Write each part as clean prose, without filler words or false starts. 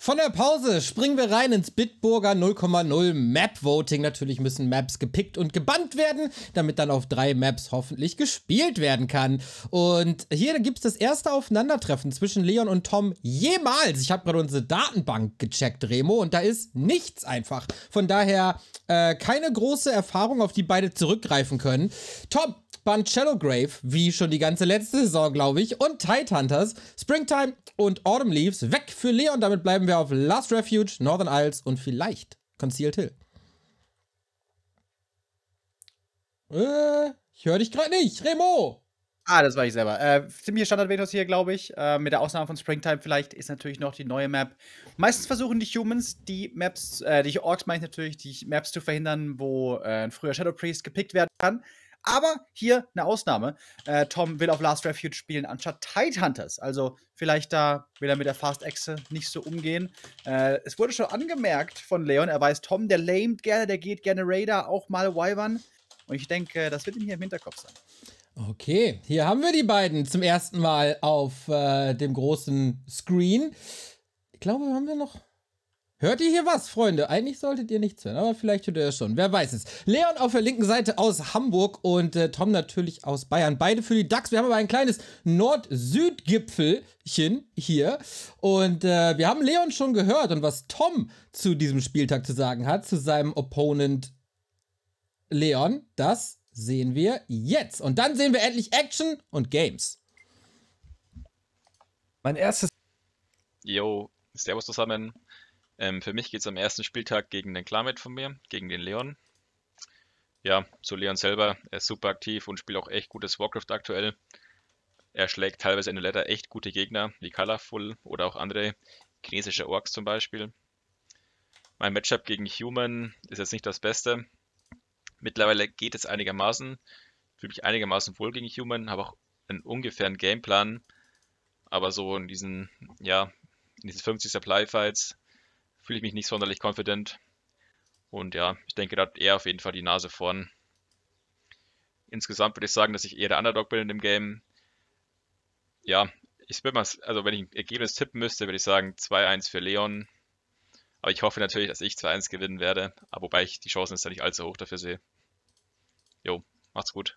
Von der Pause springen wir rein ins Bitburger 0,0 Map Voting. Natürlich müssen Maps gepickt und gebannt werden, damit dann auf 3 Maps hoffentlich gespielt werden kann. Und hier gibt es das erste Aufeinandertreffen zwischen Leon und Tom jemals. Ich habe gerade unsere Datenbank gecheckt, Remo, und da ist nichts einfach. Von daher keine große Erfahrung, auf die beide zurückgreifen können. Tom bannt Shadowgrave, wie schon die ganze letzte Saison, glaube ich, und Tidehunters, Springtime und Autumn Leaves weg für Leon. Damit bleiben wir auf Last Refuge, Northern Isles und vielleicht Concealed Hill. Ich höre dich gerade nicht, Remo! Ah, das war ich selber. Ziemlich Standard-Vetos hier, glaube ich. Mit der Ausnahme von Springtime vielleicht ist natürlich noch die neue Map. Meistens versuchen die Humans, die Orks meine ich natürlich, die Maps zu verhindern, wo ein früher Shadow Priest gepickt werden kann. Aber hier eine Ausnahme. Tom will auf Last Refuge spielen anstatt Tidehunters. Also vielleicht da will er mit der Fast Echse nicht so umgehen. Es wurde schon angemerkt von Leon, er weiß, Tom, der lamet gerne, der geht gerne Raider, auch mal Wyvern. Und ich denke, das wird ihm hier im Hinterkopf sein. Okay, hier haben wir die beiden zum ersten Mal auf dem großen Screen. Ich glaube, haben wir noch... Hört ihr hier was, Freunde? Eigentlich solltet ihr nichts hören, aber vielleicht hört ihr es schon. Wer weiß es. Leon auf der linken Seite aus Hamburg und Tom natürlich aus Bayern. Beide für die Ducks. Wir haben aber ein kleines Nord-Süd-Gipfelchen hier. Und wir haben Leon schon gehört und was Tom zu diesem Spieltag zu sagen hat, zu seinem Opponent Leon, das sehen wir jetzt. Und dann sehen wir endlich Action und Games. Mein erstes... Yo, servus zusammen. Für mich geht es am ersten Spieltag gegen den Klarmate von mir, gegen den Leon. Ja, zu Leon selber, er ist super aktiv und spielt auch echt gutes Warcraft aktuell. Er schlägt teilweise in der Ladder echt gute Gegner, wie Colorful oder auch andere chinesische Orks zum Beispiel. Mein Matchup gegen Human ist jetzt nicht das Beste. Mittlerweile geht es einigermaßen, fühle mich einigermaßen wohl gegen Human, habe auch einen ungefähren Gameplan. Aber so in diesen 50 Supply Fights fühle ich mich nicht sonderlich confident. Und ja, ich denke, da hat er auf jeden Fall die Nase vorn. Insgesamt würde ich sagen, dass ich eher der Underdog bin in dem Game. Ja, also wenn ich ein Ergebnis tippen müsste, würde ich sagen 2-1 für Leon. Aber ich hoffe natürlich, dass ich 2-1 gewinnen werde. Aber wobei ich die Chancen jetzt nicht allzu hoch dafür sehe. Jo, macht's gut.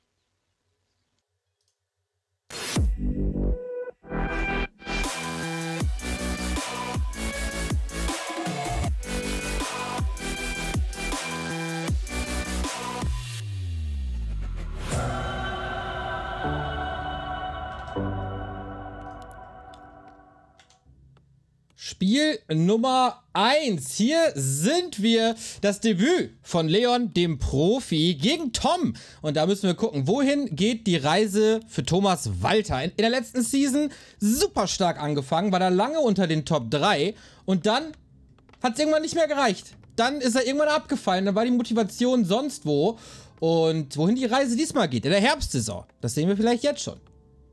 Spiel Nummer 1. Hier sind wir, das Debüt von Leon, dem Profi, gegen Tom. Und da müssen wir gucken, wohin geht die Reise für Thomas Walter. In der letzten Season super stark angefangen, war da lange unter den Top 3 und dann hat es irgendwann nicht mehr gereicht. Dann ist er irgendwann abgefallen, dann war die Motivation sonst wo. Und wohin die Reise diesmal geht, in der Herbstsaison, das sehen wir vielleicht jetzt schon.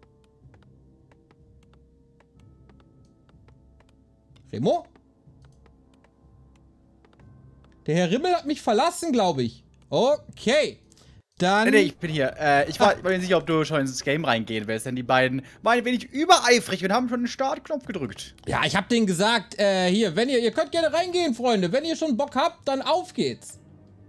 Remo? Der Herr Rimmel hat mich verlassen, glaube ich. Okay. Dann... Nee, ich bin hier. Ich war mir nicht sicher, ob du schon ins Game reingehen willst, denn die beiden waren ein wenig übereifrig und haben schon den Startknopf gedrückt. Ja, ich habe denen gesagt, hier, wenn ihr könnt gerne reingehen, Freunde. Wenn ihr schon Bock habt, dann auf geht's.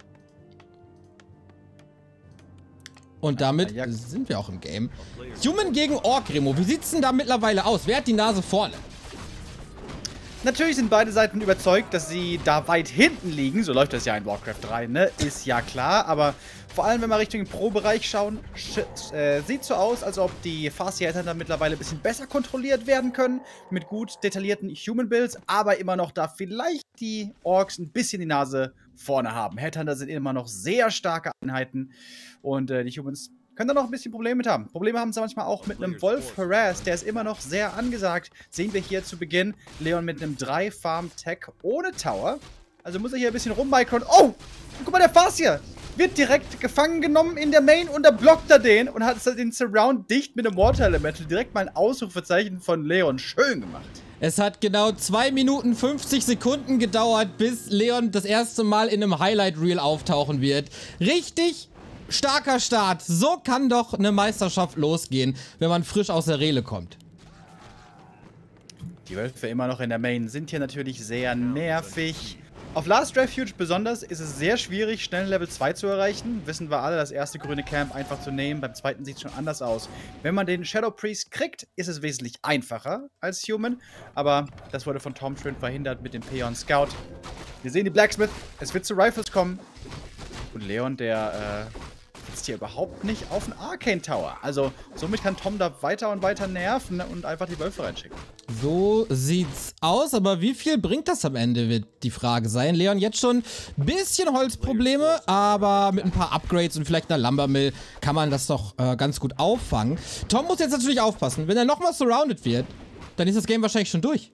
Und damit sind wir auch im Game. Human gegen Ork, Remo. Wie sieht's denn da mittlerweile aus? Wer hat die Nase vorne? Natürlich sind beide Seiten überzeugt, dass sie da weit hinten liegen. So läuft das ja in Warcraft 3, ne? Ist ja klar. Aber vor allem, wenn wir Richtung Pro-Bereich schauen, sieht so aus, als ob die Farseer mittlerweile ein bisschen besser kontrolliert werden können. Mit gut detaillierten Human-Builds. Aber immer noch da vielleicht die Orks ein bisschen die Nase vorne haben. Headhunter sind immer noch sehr starke Einheiten. Und die Humans können da noch ein bisschen Probleme mit haben. Probleme haben sie manchmal auch mit einem Wolf Harass, der ist immer noch sehr angesagt. Sehen wir hier zu Beginn Leon mit einem 3-Farm-Tech ohne Tower. Also muss er hier ein bisschen rummicron. Oh! Guck mal, der Farseer wird direkt gefangen genommen in der Main und da blockt er den und hat den Surround dicht mit dem Water Elemental. Direkt mal ein Ausrufezeichen von Leon. Schön gemacht. Es hat genau 2 Minuten 50 Sekunden gedauert, bis Leon das erste Mal in einem Highlight-Reel auftauchen wird. Richtig starker Start. So kann doch eine Meisterschaft losgehen, wenn man frisch aus der Rele kommt. Die Wölfe immer noch in der Main sind hier natürlich sehr nervig. Auf Last Refuge besonders ist es sehr schwierig, schnell Level 2 zu erreichen. Wissen wir alle, das erste grüne Camp einfach zu nehmen. Beim zweiten sieht es schon anders aus. Wenn man den Shadow Priest kriegt, ist es wesentlich einfacher als Human. Aber das wurde von Tom schön verhindert mit dem Peon Scout. Wir sehen die Blacksmith. Es wird zu Rifles kommen. Und Leon, der sitzt hier überhaupt nicht auf den Arcane Tower. Also somit kann Tom da weiter und weiter nerven und einfach die Wölfe reinschicken. So sieht's aus, aber wie viel bringt das am Ende, wird die Frage sein. Leon jetzt schon ein bisschen Holzprobleme, aber mit ein paar Upgrades und vielleicht einer Lumbermill kann man das doch ganz gut auffangen. Tom muss jetzt natürlich aufpassen. Wenn er nochmal surrounded wird, dann ist das Game wahrscheinlich schon durch.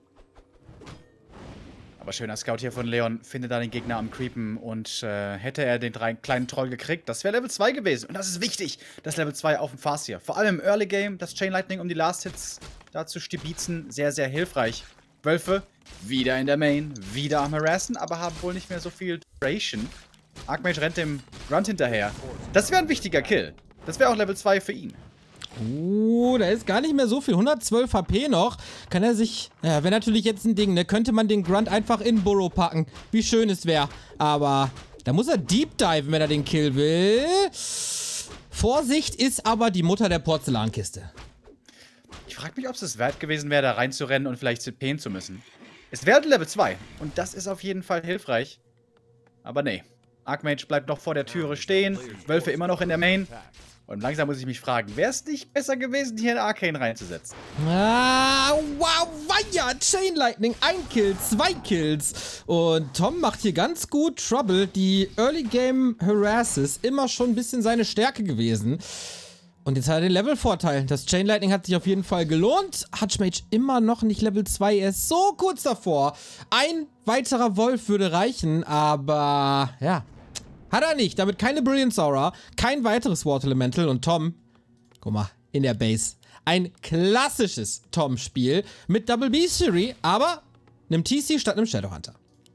Aber schöner Scout hier von Leon, findet da den Gegner am Creepen und hätte er den kleinen Troll gekriegt, das wäre Level 2 gewesen. Und das ist wichtig, das Level 2 auf dem Farseer. Vor allem im Early Game, das Chain Lightning, um die Last Hits da zu stibitzen, sehr, sehr hilfreich. Wölfe, wieder in der Main, wieder am Harassen, aber haben wohl nicht mehr so viel Duration. Archmage rennt dem Grunt hinterher. Das wäre ein wichtiger Kill. Das wäre auch Level 2 für ihn. Da ist gar nicht mehr so viel. 112 HP noch. Kann er sich... Ja, wäre natürlich jetzt ein Ding, ne? Könnte man den Grunt einfach in Burrow packen. Wie schön es wäre. Aber da muss er Deep Diven, wenn er den Kill will. Vorsicht ist aber die Mutter der Porzellankiste. Ich frage mich, ob es es wert gewesen wäre, da reinzurennen und vielleicht CPen zu müssen. Es wäre Level 2. Und das ist auf jeden Fall hilfreich. Aber nee. Archmage bleibt noch vor der Türe stehen. Wölfe immer noch in der Main. Und langsam muss ich mich fragen, wäre es nicht besser gewesen, hier in Arcane reinzusetzen? Wow, weia, Chain Lightning, 1 Kill, 2 Kills. Und Tom macht hier ganz gut Trouble. Die Early Game Harasses, immer schon ein bisschen seine Stärke gewesen. Und jetzt hat er den Level-Vorteil. Das Chain Lightning hat sich auf jeden Fall gelohnt. Archmage immer noch nicht Level 2, er ist so kurz davor. Ein weiterer Wolf würde reichen, aber ja... Hat er nicht. Damit keine Brilliance Aura, kein weiteres Water Elemental und Tom, guck mal, in der Base. Ein klassisches Tom-Spiel mit Double Beastery, aber einem TC statt einem Shadowhunter.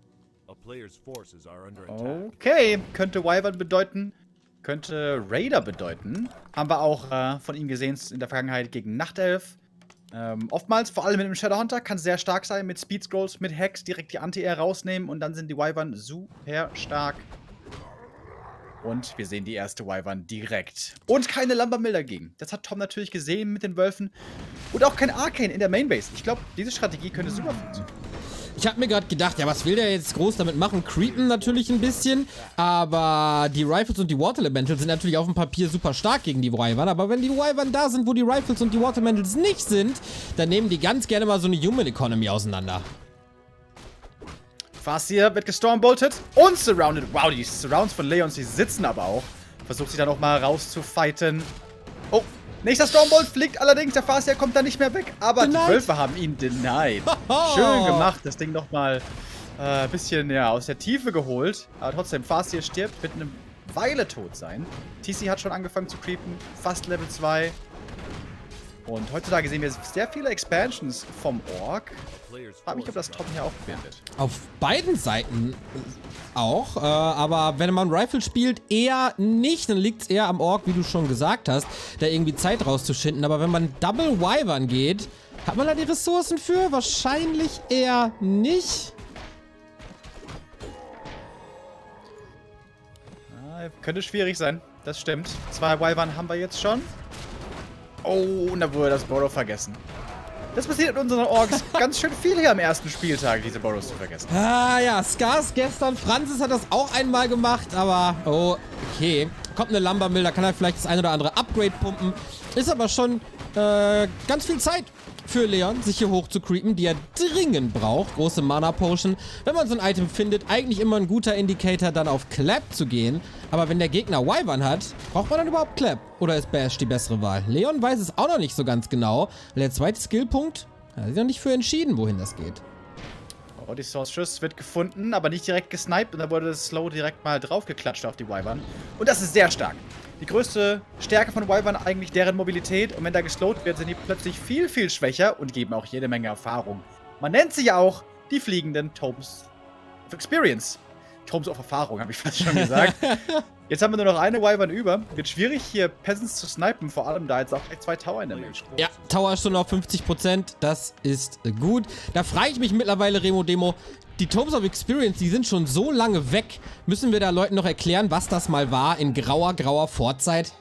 Okay, könnte Wyvern bedeuten, könnte Raider bedeuten. Haben wir auch von ihm gesehen in der Vergangenheit gegen Nachtelf. Oftmals, vor allem mit dem Shadowhunter, kann sehr stark sein, mit Speed Scrolls, mit Hacks direkt die Anti-Air rausnehmen und dann sind die Wyvern super stark. Und wir sehen die erste Wyvern direkt. Und keine Lumbermill dagegen. Das hat Tom natürlich gesehen mit den Wölfen. Und auch kein Arcane in der Mainbase. Ich glaube, diese Strategie könnte super funktionieren. Ich habe mir gerade gedacht, ja, was will der jetzt groß damit machen? Creepen natürlich ein bisschen, aber die Rifles und die Water Elementals sind natürlich auf dem Papier super stark gegen die Wyvern. Aber wenn die Wyvern da sind, wo die Rifles und die Water Elementals nicht sind, dann nehmen die ganz gerne mal so eine Human Economy auseinander. Farseer wird gestormboltet und surrounded. Wow, die Surrounds von Leons, die sitzen aber auch. Versucht sich dann auch mal rauszufighten. Oh, nächster Stormbolt fliegt allerdings. Der Farseer kommt da nicht mehr weg. Aber die Wölfe haben ihn denied. Schön gemacht, das Ding nochmal ein bisschen ja, aus der Tiefe geholt. Aber trotzdem, Farseer stirbt, wird eine Weile tot sein. TC hat schon angefangen zu creepen. Fast Level 2. Und heutzutage sehen wir sehr viele Expansions vom Orc. Ich frage mich, ob das Tom hier auch probieren wird. Auf beiden Seiten auch, aber wenn man Rifle spielt, eher nicht. Dann liegt es eher am Orc, wie du schon gesagt hast, da irgendwie Zeit rauszuschinden. Aber wenn man Double Wyvern geht, hat man da die Ressourcen für? Wahrscheinlich eher nicht. Könnte schwierig sein, das stimmt. 2 Wyvern haben wir jetzt schon. Oh, und da wurde das Burrow vergessen. Das passiert in unseren Orks ganz schön viel hier am ersten Spieltag, diese Burrows zu vergessen. Ah ja, Scars gestern, Francis hat das auch einmal gemacht, aber okay. Kommt eine Lumbermill, da kann er vielleicht das ein oder andere Upgrade pumpen. Ist aber schon ganz viel Zeit für Leon, sich hier hoch zu creepen, die er dringend braucht. Große Mana-Potion. Wenn man so ein Item findet, eigentlich immer ein guter Indicator, dann auf Clap zu gehen. Aber wenn der Gegner Wyvern hat, braucht man dann überhaupt Clap? Oder ist Bash die bessere Wahl? Leon weiß es auch noch nicht so ganz genau. Der zweite Skillpunkt, da ist noch nicht für entschieden, wohin das geht. Oh, die Sorceress wird gefunden, aber nicht direkt gesniped. Und da wurde das Slow direkt mal draufgeklatscht auf die Wyvern. Und das ist sehr stark. Die größte Stärke von Wyvern eigentlich deren Mobilität. Und wenn da geslowt wird, sind die plötzlich viel, viel schwächer und geben auch jede Menge Erfahrung. Man nennt sie ja auch die fliegenden Tomes of Experience. Tomes of Erfahrung, habe ich fast schon gesagt. Jetzt haben wir nur noch eine Wyvern über. Wird schwierig, hier Peasants zu snipen, vor allem da jetzt auch gleich 2 Tower in der Mage. Ja, Tower ist schon auf 50%, das ist gut. Da frage ich mich mittlerweile, Remo Demo, die Tomes of Experience, die sind schon so lange weg. Müssen wir da Leuten noch erklären, was das mal war in grauer Vorzeit?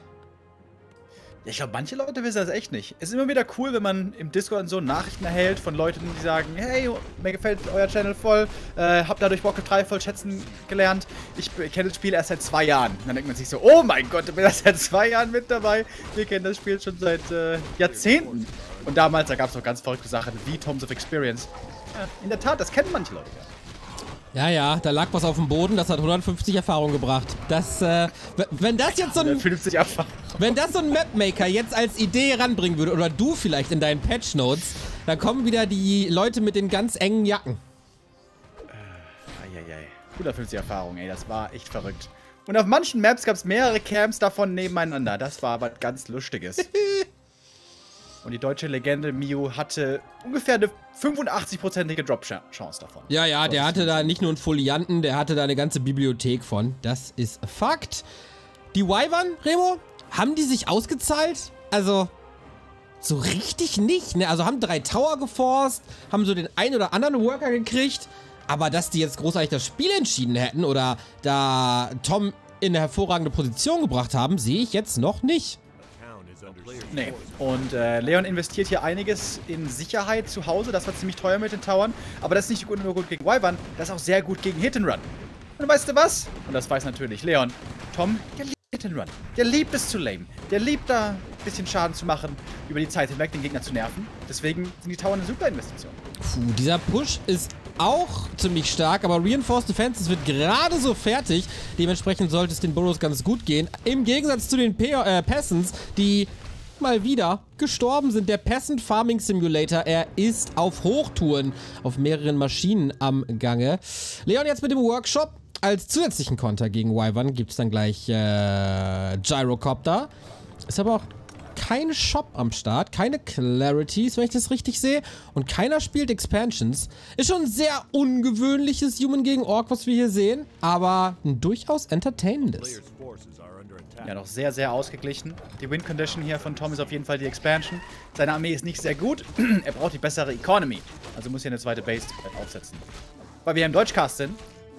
Ich glaube, manche Leute wissen das echt nicht. Es ist immer wieder cool, wenn man im Discord und so Nachrichten erhält von Leuten, die sagen, hey, mir gefällt euer Channel voll, hab dadurch Warcraft 3 voll schätzen gelernt. Ich kenne das Spiel erst seit 2 Jahren. Dann denkt man sich so, oh mein Gott, du bist erst seit 2 Jahren mit dabei. Wir kennen das Spiel schon seit Jahrzehnten. Und damals, da gab es noch ganz verrückte Sachen wie Tomes of Experience. Ja, in der Tat, das kennen manche Leute ja. Ja, da lag was auf dem Boden, das hat 150 Erfahrungen gebracht. Das, wenn das jetzt so ein... 150 Erfahrungen. Wenn das so ein Mapmaker jetzt als Idee ranbringen würde, oder du vielleicht in deinen Patch-Notes, dann kommen wieder die Leute mit den ganz engen Jacken. Eieiei. 150 Erfahrungen, ey, das war echt verrückt. Und auf manchen Maps gab es mehrere Camps davon nebeneinander. Das war was ganz Lustiges. Und die deutsche Legende Miu hatte ungefähr eine 85%ige Drop-Chance davon. Ja, der hatte da nicht nur einen Folianten, der hatte da eine ganze Bibliothek von. Das ist Fakt. Die Wyvern, Remo, haben die sich ausgezahlt? Also, so richtig nicht, ne? Also haben 3 Tower geforst, haben so den ein oder anderen Worker gekriegt, aber dass die jetzt großartig das Spiel entschieden hätten oder da Tom in eine hervorragende Position gebracht haben, sehe ich jetzt noch nicht. Nee. Und Leon investiert hier einiges in Sicherheit zu Hause. Das war ziemlich teuer mit den Towern. Aber das ist nicht nur gut gegen Wyvern, das ist auch sehr gut gegen Hit and Run. Und weißt du was? Und das weiß natürlich Leon. Tom, der liebt Hit and Run. Der liebt es zu lamen. Der liebt da ein bisschen Schaden zu machen, über die Zeit hinweg den Gegner zu nerven. Deswegen sind die Tower eine super Investition. Puh, dieser Push ist auch ziemlich stark, aber Reinforced Defenses wird gerade so fertig. Dementsprechend sollte es den Burrows ganz gut gehen. Im Gegensatz zu den Peasants, die mal wieder gestorben sind. Der Peasant Farming Simulator, er ist auf Hochtouren auf mehreren Maschinen am Gange. Leon jetzt mit dem Workshop. Als zusätzlichen Konter gegen Wyvern gibt es dann gleich Gyrocopter. Ist aber auch kein Shop am Start, keine Clarities, wenn ich das richtig sehe. Und keiner spielt Expansions. Ist schon ein sehr ungewöhnliches Human gegen Orc, was wir hier sehen. Aber ein durchaus entertainendes. Ja, noch sehr, sehr ausgeglichen. Die Win-Condition hier von Tom ist auf jeden Fall die Expansion. Seine Armee ist nicht sehr gut. Er braucht die bessere Economy. Also muss hier eine zweite Base aufsetzen. Weil wir im Deutschcast sind,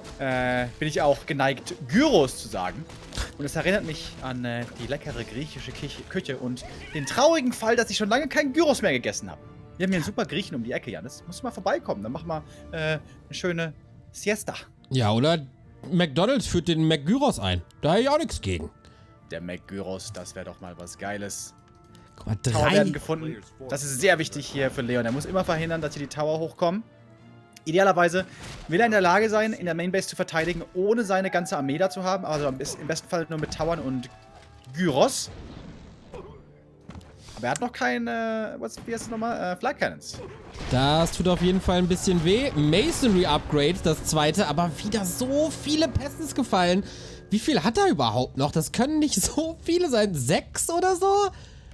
bin ich auch geneigt, Gyros zu sagen. Und es erinnert mich an die leckere griechische Küche und den traurigen Fall, dass ich schon lange keinen Gyros mehr gegessen habe. Wir haben hier einen super Griechen um die Ecke, Janis. Musst du mal vorbeikommen, dann mach mal eine schöne Siesta. Ja, oder McDonald's führt den McGyros ein. Da habe ich auch nichts gegen. Der McGyros, das wäre doch mal was Geiles. Guck mal, Tower 3. werden gefunden. Das ist sehr wichtig hier für Leon. Er muss immer verhindern, dass hier die Tower hochkommen. Idealerweise will er in der Lage sein, in der Mainbase zu verteidigen, ohne seine ganze Armee da zu haben. Also im besten Fall nur mit Towern und Gyros. Aber er hat noch keine, wie heißt das nochmal? Flag Cannons. Das tut auf jeden Fall ein bisschen weh. Masonry Upgrade, das zweite, aber wieder so viele Peasants gefallen. Wie viel hat er überhaupt noch? Das können nicht so viele sein. 6 oder so?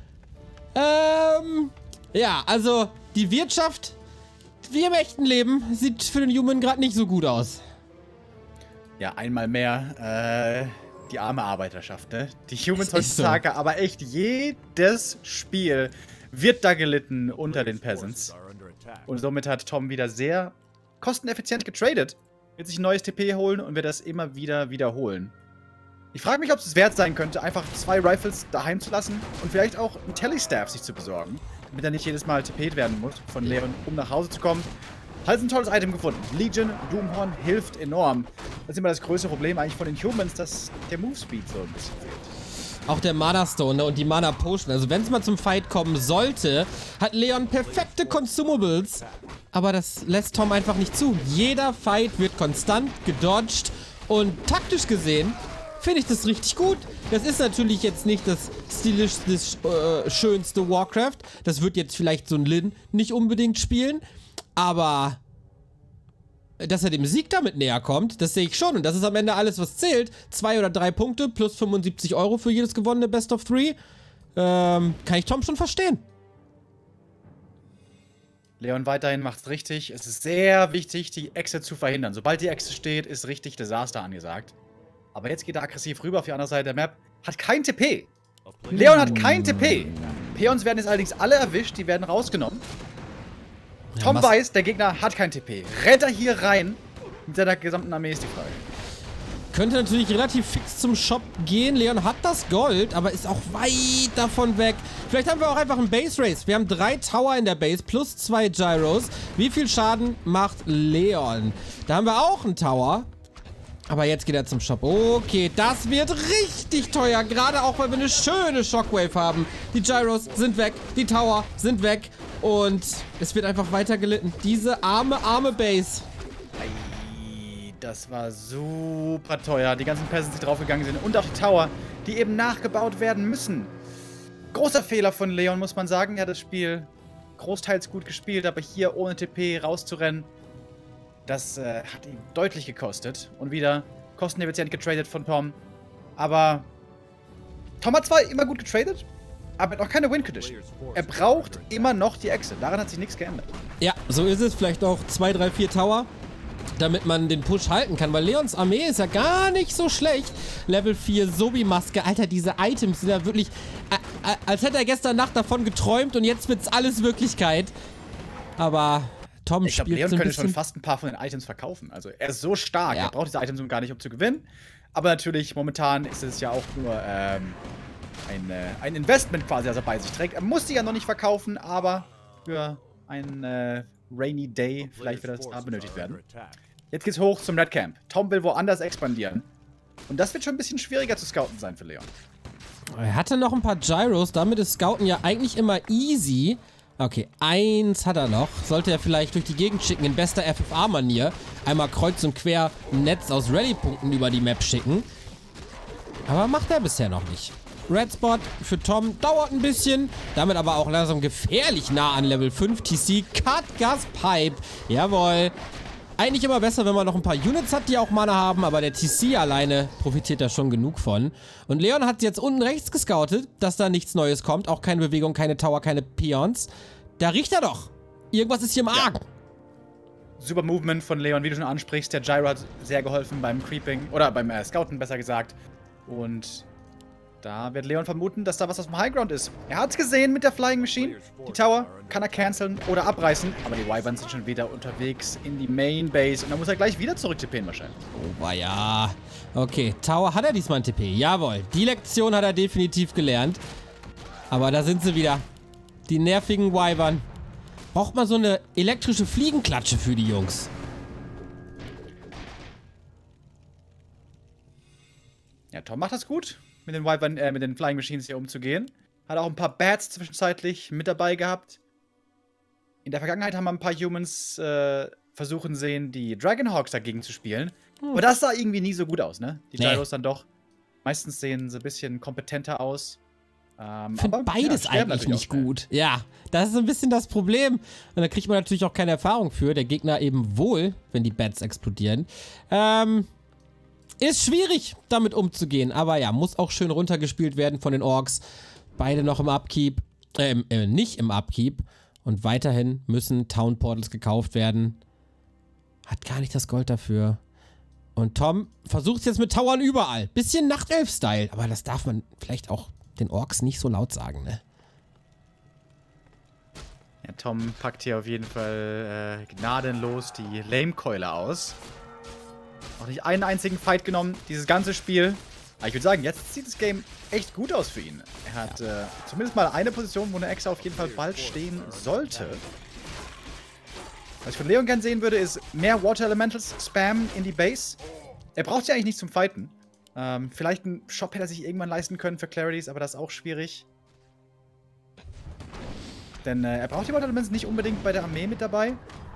Ja, also die Wirtschaft, wie im echten Leben, sieht für den Human gerade nicht so gut aus. Ja, einmal mehr, die arme Arbeiterschaft, ne? Die Humans Das ist so. heutzutage, aber echt jedes Spiel wird da gelitten unter den Peasants. Und somit hat Tom wieder sehr kosteneffizient getradet. Wird sich ein neues TP holen und wird das immer wieder wiederholen. Ich frage mich, ob es wert sein könnte, einfach 2 Rifles daheim zu lassen und vielleicht auch einen Telestaff sich zu besorgen, damit er nicht jedes Mal TP'd werden muss von Leon, um nach Hause zu kommen. Halt ein tolles Item gefunden. Legion, Doomhorn hilft enorm. Das ist immer das größte Problem eigentlich von den Humans, dass der Move-Speed so ein bisschen fehlt. Auch der Mana Stone, ne, und die Mana Potion. Also wenn es mal zum Fight kommen sollte, hat Leon perfekte Consumables. Aber das lässt Tom einfach nicht zu. Jeder Fight wird konstant gedodged. Und taktisch gesehen finde ich das richtig gut. Das ist natürlich jetzt nicht das stilistisch schönste Warcraft. Das wird jetzt vielleicht so ein Lin nicht unbedingt spielen. Aber dass er dem Sieg damit näher kommt, das sehe ich schon. Und das ist am Ende alles, was zählt. 2 oder 3 Punkte plus 75 € für jedes gewonnene Best of 3. Kann ich Tom schon verstehen. Leon weiterhin macht's richtig. Es ist sehr wichtig, die Exit zu verhindern. Sobald die Exit steht, ist richtig Desaster angesagt. Aber jetzt geht er aggressiv rüber auf die andere Seite der Map. Hat kein TP. Leon hat kein TP. Peons werden jetzt allerdings alle erwischt. Die werden rausgenommen. Ja, Tom weiß, der Gegner hat kein TP. Rennt er hier rein? Mit seiner gesamten Armee ist die Frage. Könnte natürlich relativ fix zum Shop gehen. Leon hat das Gold, aber ist auch weit davon weg. Vielleicht haben wir auch einfach einen Base Race. Wir haben 3 Tower in der Base plus 2 Gyros. Wie viel Schaden macht Leon? Da haben wir auch einen Tower. Aber jetzt geht er zum Shop. Okay, das wird richtig teuer. Gerade auch, weil wir eine schöne Shockwave haben. Die Gyros sind weg. Die Tower sind weg. Und es wird einfach weiter gelitten. Diese arme Base. Das war super teuer. Die ganzen Peasants, die draufgegangen sind. Und auch die Tower, die eben nachgebaut werden müssen. Großer Fehler von Leon, muss man sagen. Er hat das Spiel großteils gut gespielt, aber hier ohne TP rauszurennen, das hat ihm deutlich gekostet. Und wieder kosteneffizient getradet von Tom. Aber Tom hat zwar immer gut getradet, aber hat auch keine Win-Condition. Er braucht immer noch die Exit. Daran hat sich nichts geändert. Ja, so ist es. Vielleicht auch 2, 3, 4 Tower, damit man den Push halten kann. Weil Leons Armee ist ja gar nicht so schlecht. Level 4 Sobi-Maske. Alter, diese Items sind ja wirklich... als hätte er gestern Nacht davon geträumt und jetzt wird's alles Wirklichkeit. Aber Tom ich glaube, spielt Leon so ein könnte bisschen... schon fast ein paar von den Items verkaufen. Also er ist so stark. Ja. Er braucht diese Items gar nicht, um zu gewinnen. Aber natürlich, momentan ist es ja auch nur ein Investment quasi, das er bei sich trägt. Er muss die ja noch nicht verkaufen, aber für einen Rainy Day vielleicht wird das da benötigt werden. Jetzt geht's hoch zum Red Camp. Tom will woanders expandieren. Und das wird schon ein bisschen schwieriger zu scouten sein für Leon. Er hatte noch ein paar Gyros. Damit ist Scouten ja eigentlich immer easy. Okay, 1 hat er noch. Sollte er vielleicht durch die Gegend schicken in bester FFA-Manier. Einmal kreuz und quer ein Netz aus Rallye-Punkten über die Map schicken. Aber macht er bisher noch nicht. Red Spot für Tom dauert ein bisschen. Damit aber auch langsam gefährlich nah an Level 5. TC, Cut, Gas, Pipe. Jawohl. Eigentlich immer besser, wenn man noch ein paar Units hat, die auch Mana haben. Aber der TC alleine profitiert da schon genug von. Und Leon hat jetzt unten rechts gescoutet, dass da nichts Neues kommt. Auch keine Bewegung, keine Tower, keine Peons. Da riecht er doch. Irgendwas ist hier im Argen. Super Movement von Leon, wie du schon ansprichst. Der Gyro hat sehr geholfen beim Creeping. Oder beim Scouten, besser gesagt. Und da wird Leon vermuten, dass da was aus dem Highground ist. Er hat es gesehen mit der Flying Machine. Die Tower kann er canceln oder abreißen. Aber die Wyverns sind schon wieder unterwegs in die Main Base. Und dann muss er gleich wieder zurück tippen wahrscheinlich. Oh, ja. Okay, Tower hat er diesmal ein TP. Jawohl. Die Lektion hat er definitiv gelernt. Aber da sind sie wieder. Die nervigen Wyvern. Braucht man so eine elektrische Fliegenklatsche für die Jungs. Ja, Tom macht das gut, mit den Wyvern, mit den Flying Machines hier umzugehen. Hat auch ein paar Bats zwischenzeitlich mit dabei gehabt. In der Vergangenheit haben wir ein paar Humans versuchen sehen, die Dragonhawks dagegen zu spielen. Aber das sah irgendwie nie so gut aus, ne? Die Gyros dann doch. Meistens sehen sie ein bisschen kompetenter aus. Ich finde beides eigentlich nicht gut. Ja, das ist ein bisschen das Problem. Und da kriegt man natürlich auch keine Erfahrung für. Der Gegner eben wohl, wenn die Bats explodieren. Ist schwierig, damit umzugehen. Aber ja, muss auch schön runtergespielt werden von den Orks. Beide noch im Upkeep. Nicht im Upkeep. Und weiterhin müssen Town Portals gekauft werden. Hat gar nicht das Gold dafür. Und Tom versucht es jetzt mit Towern überall. Bisschen Nachtelf-Style. Aber das darf man vielleicht auch den Orks nicht so laut sagen, ne? Ja, Tom packt hier auf jeden Fall gnadenlos die Lame-Keule aus. Noch nicht einen einzigen Fight genommen, dieses ganze Spiel. Aber ich würde sagen, jetzt sieht das Game echt gut aus für ihn. Er hat zumindest mal eine Position, wo eine Exa auf jeden Fall bald stehen sollte. Was ich von Leon gern sehen würde, ist mehr Water Elementals spammen in die Base. Er braucht sie eigentlich nicht zum Fighten. Vielleicht einen Shop hätte er sich irgendwann leisten können für Clarities, aber das ist auch schwierig. Denn er braucht die Water Elementals nicht unbedingt bei der Armee mit dabei.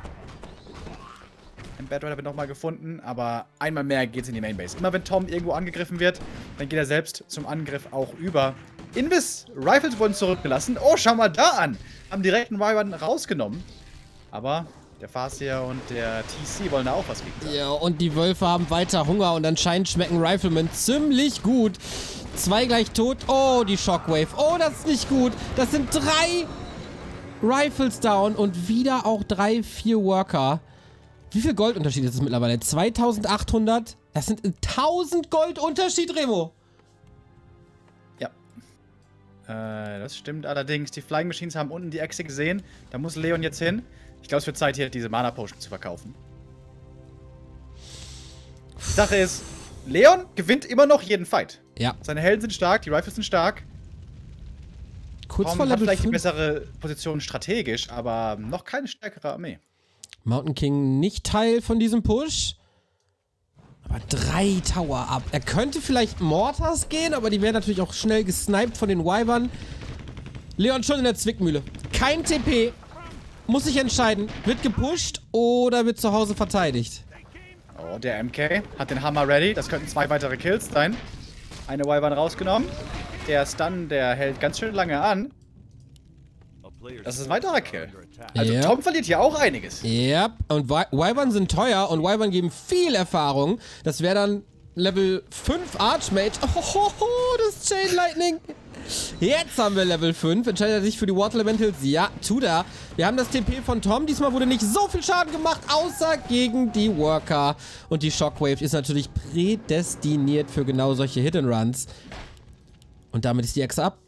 Ein Bad Rider wird nochmal gefunden, aber einmal mehr geht's in die Mainbase. Immer wenn Tom irgendwo angegriffen wird, dann geht er selbst zum Angriff auch über. Invis Rifles wurden zurückgelassen. Oh, schau mal da an! Haben direkt einen Wyvern rausgenommen. Aber der Farseer und der TC wollen da auch was gegen sagen. Ja, und die Wölfe haben weiter Hunger und anscheinend schmecken Riflemen ziemlich gut. 2 gleich tot. Oh, die Shockwave. Oh, das ist nicht gut. Das sind 3 Rifles down und wieder auch 3, 4 Worker. Wie viel Goldunterschied ist es mittlerweile? 2800? Das sind 1000 Goldunterschied, Remo. Ja. Das stimmt allerdings. Die Flying Machines haben unten die Echse gesehen. Da muss Leon jetzt hin. Ich glaube, es wird Zeit, hier diese Mana Potion zu verkaufen. Die Sache ist, Leon gewinnt immer noch jeden Fight. Ja. Seine Helden sind stark, die Rifles sind stark. Kurz Tom vor hat Level vielleicht 5. die bessere Position strategisch, aber noch keine stärkere Armee. Mountain King nicht Teil von diesem Push. Aber 3 Tower ab. Er könnte vielleicht Mortars gehen, aber die werden natürlich auch schnell gesniped von den Wyvern. Leon schon in der Zwickmühle. Kein TP. Muss sich entscheiden. Wird gepusht oder wird zu Hause verteidigt? Oh, der MK hat den Hammer ready. Das könnten 2 weitere Kills sein. Eine Wyvern rausgenommen. Der Stun, der hält ganz schön lange an. Das ist ein weiterer Kill. Also Ja. Tom verliert hier auch einiges. Ja, und Wyvern sind teuer und Wyvern geben viel Erfahrung. Das wäre dann Level 5 Archmage. Oh, das Chain Lightning. Jetzt haben wir Level 5. Entscheidet er sich für die Water Elementals? Ja, tut er. Wir haben das TP von Tom. Diesmal wurde nicht so viel Schaden gemacht, außer gegen die Worker. Und die Shockwave ist natürlich prädestiniert für genau solche Hit-and-Runs. Und damit ist die Echse ab.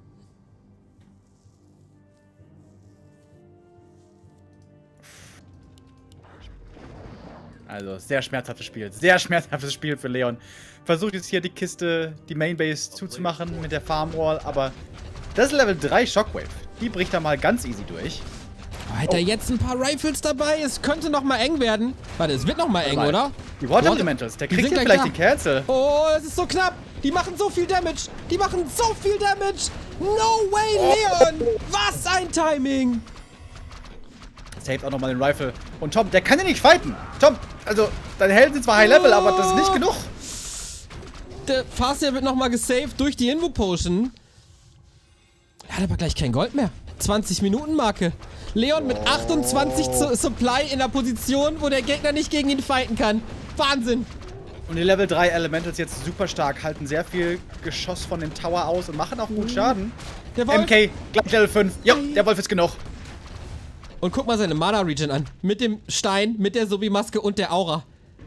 Also, sehr schmerzhaftes Spiel. Sehr schmerzhaftes Spiel für Leon. Versucht jetzt hier die Kiste, die Mainbase zuzumachen mit der Farmwall, aber das ist Level 3 Shockwave. Die bricht er mal ganz easy durch. Hat er jetzt ein paar Rifles dabei? Es könnte noch mal eng werden. Warte, es wird noch mal eng, oder? Die Water Elementals, der Die kriegt sind hier gleich vielleicht da. die Cancel. Oh, es ist so knapp. Die machen so viel Damage. Die machen so viel Damage. No way, Leon. Was ein Timing. Saved auch nochmal den Rifle. Und Tom, der kann ja nicht fighten. Tom, also, deine Helden sind zwar High Level, aber das ist nicht genug. Der Farseer wird noch mal gesaved durch die Invo-Potion. Er hat aber gleich kein Gold mehr. 20-Minuten-Marke. Leon mit 28 Supply in der Position, wo der Gegner nicht gegen ihn fighten kann. Wahnsinn. Und die Level 3 Elementals jetzt super stark, halten sehr viel Geschoss von dem Tower aus und machen auch gut Schaden. Der Wolf. MK, gleich Level 5. Jo, der Wolf ist genug. Und guck mal seine Mana-Regen an. Mit dem Stein, mit der Sobi-Maske und der Aura.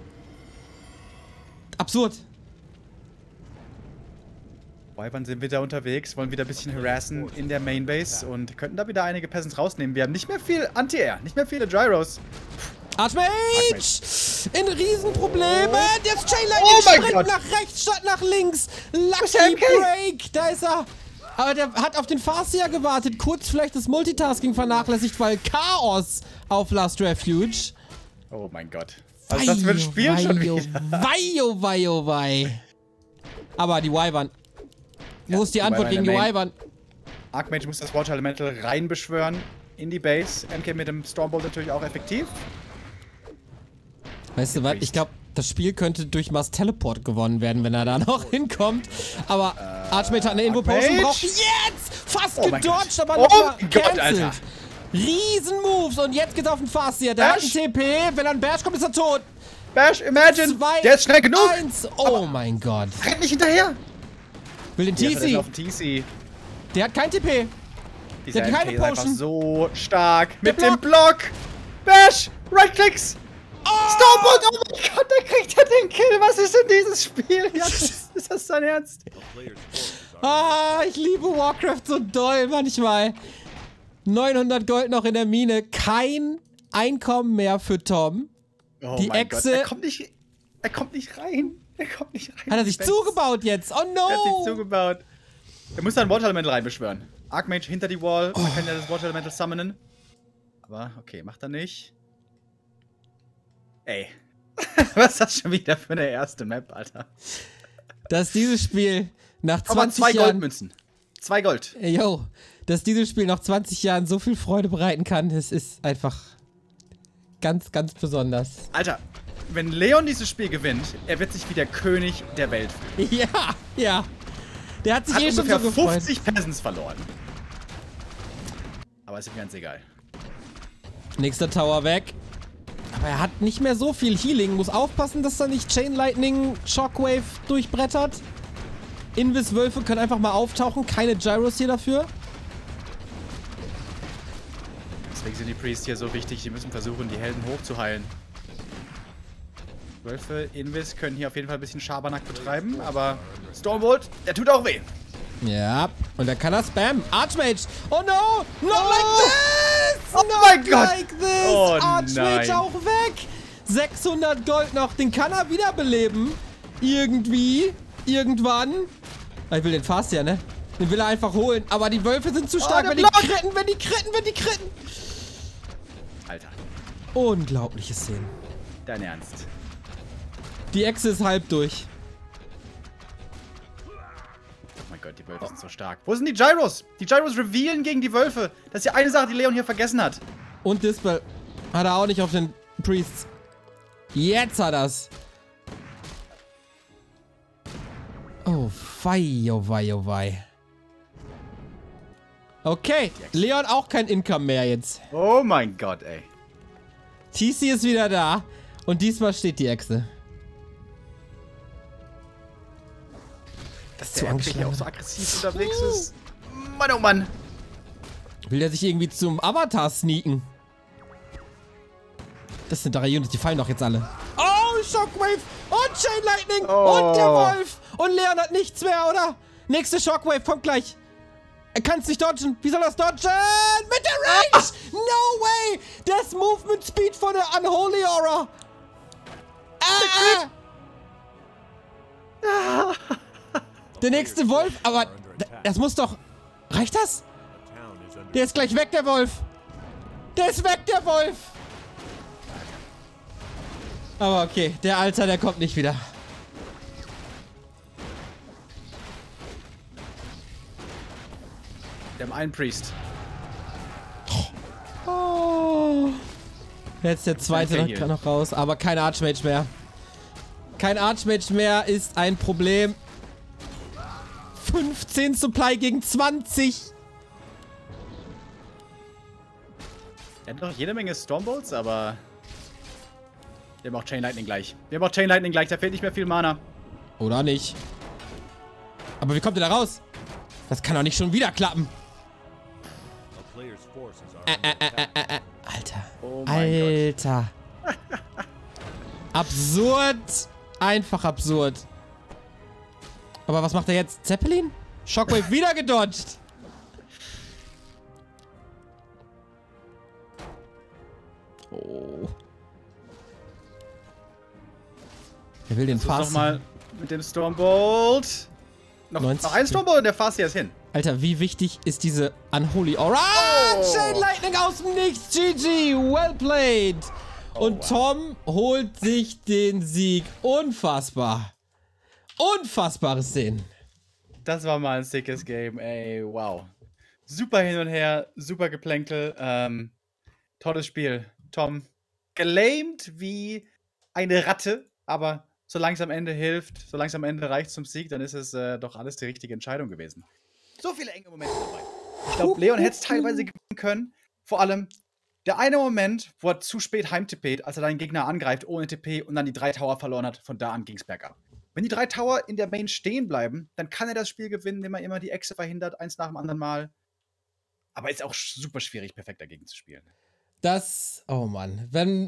Absurd. Wyvern sind wieder unterwegs, wollen wieder ein bisschen harassen in der Mainbase und könnten da wieder einige Peasants rausnehmen. Wir haben nicht mehr viel Anti-Air, nicht mehr viele Gyros. Archmage! In Riesenprobleme! Jetzt Chain Oh Lightning mein springt Gott. nach rechts statt nach links! ist der Lucky MK? Break! Da ist er! Aber der hat auf den Farseer gewartet, kurz vielleicht das Multitasking vernachlässigt, weil Chaos auf Last Refuge. Oh mein Gott. Was ist das für ein Spiel schon wieder? Wei, oh wei. Aber die Wyvern. Wo ist die Antwort Wyvern gegen die in der Wyvern? Archmage muss das Water Elemental reinbeschwören in die Base. MK mit dem Stormbolt natürlich auch effektiv. Weißt du was? Ich glaube, das Spiel könnte durch Mars Teleport gewonnen werden, wenn er da noch hinkommt. Aber Archmage hat eine Invo-Potion, Archmage? braucht jetzt! Fast Oh mein gedodged, Gott. aber Oh nochmal mein Gott, cancelled. Alter. Riesen-Moves und jetzt geht's auf den Farseer. Der hat einen Bash. TP. Wenn ein Bash kommt, ist er tot. Bash, Imagine, 2, der ist schnell genug. 1. Oh mein Gott. Rennt nicht hinterher. Will den Der TC. auf den TC. Der hat kein TP. Dieser Der hat keine MK ist einfach Potion. so stark. Der Mit dem Block. Bash, Right-Clicks. Stormbolt, oh mein Gott, der kriegt ja den Kill. Was ist denn dieses Spiel? Ja, ist das dein Ernst? Ah, ich liebe Warcraft so doll manchmal. 900 Gold noch in der Mine. Kein Einkommen mehr für Tom. Oh Die mein Echse- Gott, er kommt nicht rein. Er kommt nicht rein. Hat er sich zugebaut jetzt? Oh no! Er hat sich zugebaut. Er muss da ein Water Elemental reinbeschwören. Archmage hinter die Wall. Man kann ja das Water Elemental summonen. Aber, okay, macht er nicht. Ey. Was ist das schon wieder für eine erste Map, Alter? Dass dieses Spiel nach Aber 20 2 Jahren... Goldmünzen. 2 Gold. Yo, dass dieses Spiel nach 20 Jahren so viel Freude bereiten kann, das ist einfach ganz, ganz besonders. Alter, wenn Leon dieses Spiel gewinnt, er wird sich wie der König der Welt fühlen. Ja, ja. Der hat sich Hat eh schon ungefähr so gefreut. 50 Peasants verloren. Aber ist ihm ganz egal. Nächster Tower weg. Aber er hat nicht mehr so viel Healing. Muss aufpassen, dass er nicht Chain Lightning Shockwave durchbrettert. Invis-Wölfe können einfach mal auftauchen. Keine Gyros hier dafür. Deswegen sind die Priests hier so wichtig. Die müssen versuchen, die Helden hochzuheilen. Wölfe, Invis können hier auf jeden Fall ein bisschen Schabernack betreiben, aber Stormbolt, der tut auch weh. Ja, und dann kann er spammen. Archmage! Oh no! Not like this! Oh mein Gott! Like this! Oh Archmage nein. auch weg! 600 Gold noch, den kann er wiederbeleben. Irgendwie. Irgendwann. Ich will den Fast ja, ne? Den will er einfach holen. Aber die Wölfe sind zu stark, der wenn die Block. kritten, wenn die kritten. Alter, Unglaubliche Szenen. dein Ernst. Die Echse ist halb durch. Oh mein Gott, die Wölfe sind so stark. Wo sind die Gyros? Die Gyros revealen gegen die Wölfe. Das ist die eine Sache, die Leon hier vergessen hat. Und Dispel hat er auch nicht auf den Priests. Jetzt hat er's. Oh wei, oh wei, oh wei. Okay, Leon auch kein Income mehr jetzt. Oh mein Gott, ey. TC ist wieder da. Und diesmal steht die Echse. Das ist zu Der hier auch angeschlagen. so aggressiv unterwegs ist. Mann, oh Mann. Will der sich irgendwie zum Avatar sneaken? Das sind 3 Units, die fallen doch jetzt alle. Oh, Shockwave und Chain Lightning und der Wolf. Und Leon hat nichts mehr, oder? Nächste Shockwave kommt gleich. Er kann es nicht dodgen. Wie soll er es dodgen? Mit der Range! No way! Das Movement Speed von der Unholy Aura. Der nächste Wolf, aber das muss doch... Reicht das? Der ist gleich weg, der Wolf. Der ist weg, der Wolf. Aber okay, der Alter, der kommt nicht wieder. Wir haben einen Priest. Oh. Jetzt der zweite Danke, noch, noch raus, aber kein Archmage mehr. Kein Archmage mehr ist ein Problem. 15 Supply gegen 20. Er hat noch jede Menge Stormbolts, aber... Wir haben auch Chain Lightning gleich. Da fehlt nicht mehr viel Mana. Oder nicht. Aber wie kommt er da raus? Das kann doch nicht schon wieder klappen. Alter. Oh mein Alter. Absurd. Einfach absurd. Aber was macht er jetzt? Zeppelin? Shockwave wieder gedodged. Oh. Er will den Fast. Nochmal mit dem Stormbolt. Noch ein Stormbolt und der Fast hier ist hin. Alter, wie wichtig ist diese Unholy Aura? Oh. Chain Lightning aus dem Nichts. GG. Well played. Und wow. Tom holt sich den Sieg. Unfassbar. Unfassbare Szenen. Das war mal ein sickes Game, ey, wow. Super hin und her, super Geplänkel, tolles Spiel. Tom, gelamed wie eine Ratte, aber solange es am Ende hilft, solange es am Ende reicht zum Sieg, dann ist es doch alles die richtige Entscheidung gewesen. So viele enge Momente dabei. Ich glaube, Leon hätte es teilweise gewinnen können. Vor allem der eine Moment, wo er zu spät heimtippt, als er deinen Gegner angreift ohne TP und dann die 3 Tower verloren hat, von da an ging es bergab. Wenn die 3 Tower in der Main stehen bleiben, dann kann er das Spiel gewinnen, indem er immer die Echse verhindert, eins nach dem anderen Mal. Aber ist auch super schwierig, perfekt dagegen zu spielen. Das, oh Mann, wenn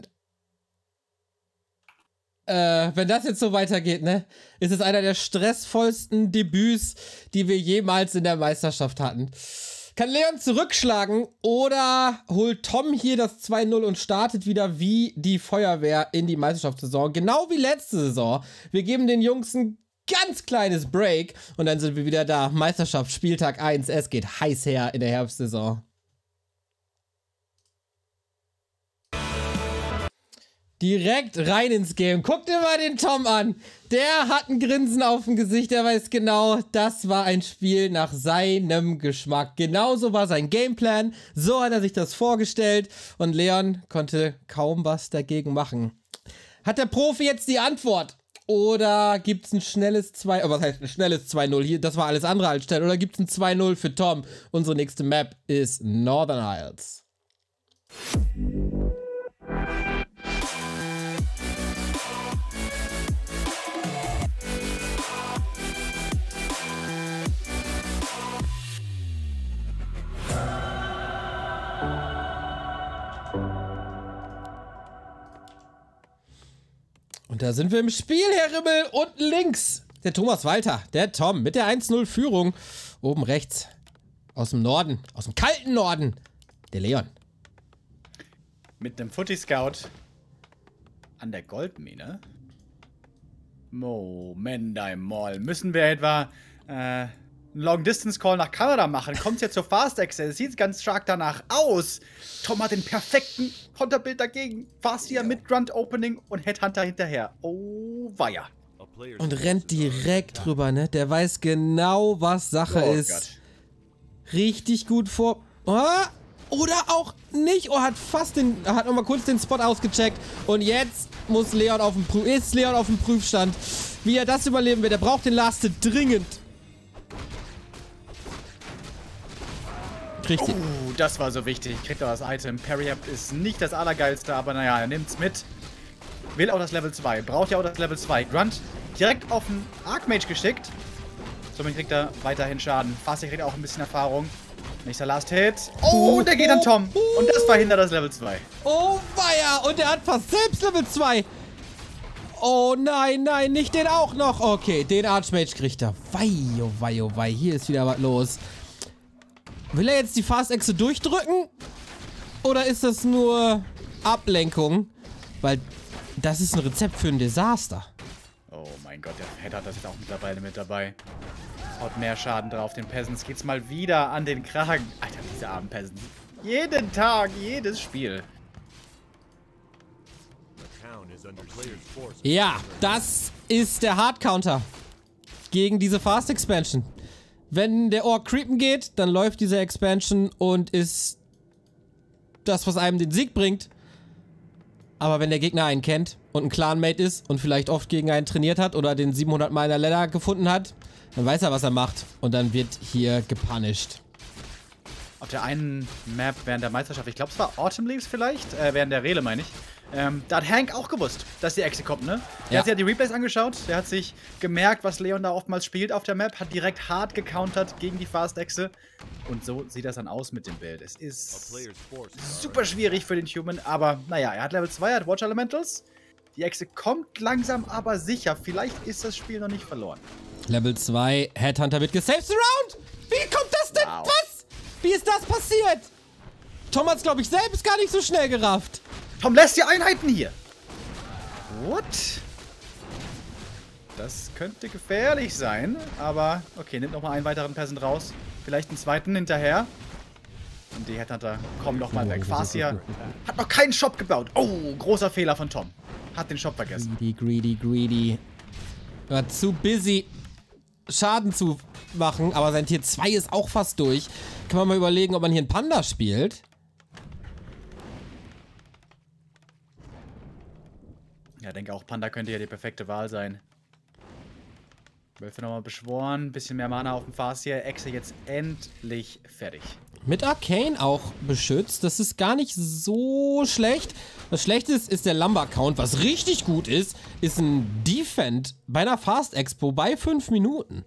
das jetzt so weitergeht, ne, ist es einer der stressvollsten Debüts, die wir jemals in der Meisterschaft hatten. Kann Leon zurückschlagen oder holt Tom hier das 2-0 und startet wieder wie die Feuerwehr in die Meisterschaftssaison? Genau wie letzte Saison. Wir geben den Jungs ein ganz kleines Break und dann sind wir wieder da. Meisterschaft, Spieltag 1. Es geht heiß her in der Herbstsaison. Direkt rein ins Game. Guck dir mal den Tom an. Der hat ein Grinsen auf dem Gesicht. Der weiß genau, das war ein Spiel nach seinem Geschmack. Genauso war sein Gameplan. So hat er sich das vorgestellt. Und Leon konnte kaum was dagegen machen. Hat der Profi jetzt die Antwort? Oder gibt es ein schnelles 2... Oh, was heißt ein schnelles 2-0? Hier, das war alles andere als schnell. Oder gibt es ein 2-0 für Tom? Unsere nächste Map ist Northern Isles. Und da sind wir im Spiel, Herr Rimmel. Unten links der Thomas Walter, der Tom mit der 1-0-Führung. Oben rechts aus dem Norden, aus dem kalten Norden, der Leon. Mit einem Footy-Scout an der Goldmine. Moment einmal. Müssen wir etwa einen Long-Distance-Call nach Kanada machen? Kommt jetzt zur Fast-Exe. Es sieht ganz stark danach aus. Tom hat den perfekten Konterbild dagegen. Fastia mit Grunt-Opening und Headhunter hinterher. Oh, weia. Und rennt direkt rüber, ne? Der weiß genau, was Sache ist. Gott. Richtig gut vor... oder auch nicht. Oh, hat nochmal kurz den Spot ausgecheckt. Und jetzt ist Leon auf dem Prüfstand. Wie er das überleben wird. Er braucht den Last dringend. Richtig. Oh, das war so wichtig. Kriegt er das Item. Parry-Up ist nicht das Allergeilste, aber naja, er nimmt's mit. Will auch das Level 2. Braucht ja auch das Level 2. Grunt direkt auf den Archmage geschickt. Somit kriegt er weiterhin Schaden. Fastia kriegt auch ein bisschen Erfahrung. Nächster Last Hit. Oh, der geht an Tom. Und das verhindert das Level 2. Oh, weia. Und er hat fast selbst Level 2. Oh nein, nein, nicht den auch noch. Okay, den Archmage kriegt er. Wei, oh wei, oh wei. Hier ist wieder was los. Will er jetzt die Fast-Exe durchdrücken? Oder ist das nur Ablenkung? Weil das ist ein Rezept für ein Desaster. Oh mein Gott, der Headhunter ist auch mittlerweile mit dabei. Haut mehr Schaden drauf. Den Peasants geht's mal wieder an den Kragen. Alter, diese armen Peasants. Jeden Tag, jedes Spiel. Ja, das ist der Hard-Counter gegen diese Fast-Expansion. Wenn der Ork creepen geht, dann läuft diese Expansion und ist das, was einem den Sieg bringt. Aber wenn der Gegner einen kennt und ein Clanmate ist und vielleicht oft gegen einen trainiert hat oder den 700 Mal in der Ladder gefunden hat, dann weiß er, was er macht. Und dann wird hier gepunished. Auf der einen Map während der Meisterschaft, ich glaube es war Autumn Leaves vielleicht, während der Rele meine ich, da hat Hank auch gewusst, dass die Echse kommt, ne? Der hat sich ja die Replays angeschaut, der hat sich gemerkt, was Leon da oftmals spielt auf der Map, hat direkt hart gecountert gegen die Fast-Echse. Und so sieht das dann aus mit dem Bild. Es ist super schwierig für den Human, aber naja, er hat Level 2, er hat Watch Elementals. Die Echse kommt langsam, aber sicher. Vielleicht ist das Spiel noch nicht verloren. Level 2, Headhunter wird gesaved around. Wie kommt das denn? Wow. Was? Wie ist das passiert? Tom hat's, glaube ich, selbst gar nicht so schnell gerafft. Tom lässt die Einheiten hier. What? Das könnte gefährlich sein, aber okay, nimmt nochmal einen weiteren Peasant raus. Vielleicht einen zweiten hinterher. Und die Headhunter kommen nochmal weg. Fastia hat noch keinen Shop gebaut. Oh, großer Fehler von Tom. Hat den Shop vergessen. Greedy. War zu busy, Schaden zu machen, aber sein Tier 2 ist auch fast durch. Kann man mal überlegen, ob man hier einen Panda spielt. Ja, denke auch, Panda könnte ja die perfekte Wahl sein. Wölfe nochmal beschworen, bisschen mehr Mana auf dem Fastia. Echse jetzt endlich fertig. Mit Arcane auch beschützt. Das ist gar nicht so schlecht. Das Schlechte ist der Lumber-Count. Was richtig gut ist ein Defend bei einer Fast-Expo bei 5 Minuten.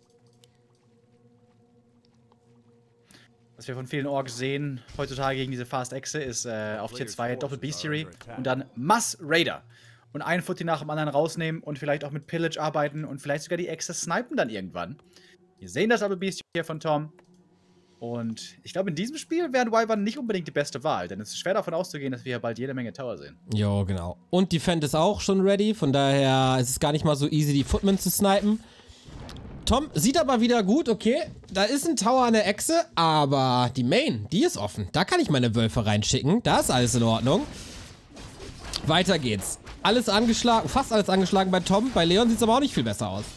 Was wir von vielen Orks sehen heutzutage gegen diese Fast-Echse ist auf Tier 2 Doppel-Bestiary und dann Mass-Raider. Und einen Footy nach dem anderen rausnehmen und vielleicht auch mit Pillage arbeiten und vielleicht sogar die Echse snipen dann irgendwann. Wir sehen das Doppel-Bestiary hier von Tom. Und ich glaube, in diesem Spiel wären Wyvern nicht unbedingt die beste Wahl, denn es ist schwer davon auszugehen, dass wir hier bald jede Menge Tower sehen. Jo, genau. Und Defend ist auch schon ready, von daher ist es gar nicht mal so easy, die Footmen zu snipen. Tom sieht aber wieder gut, okay, da ist ein Tower an der Echse, aber die Main, die ist offen. Da kann ich meine Wölfe reinschicken, da ist alles in Ordnung. Weiter geht's. Alles angeschlagen, fast alles angeschlagen bei Tom, bei Leon sieht es aber auch nicht viel besser aus.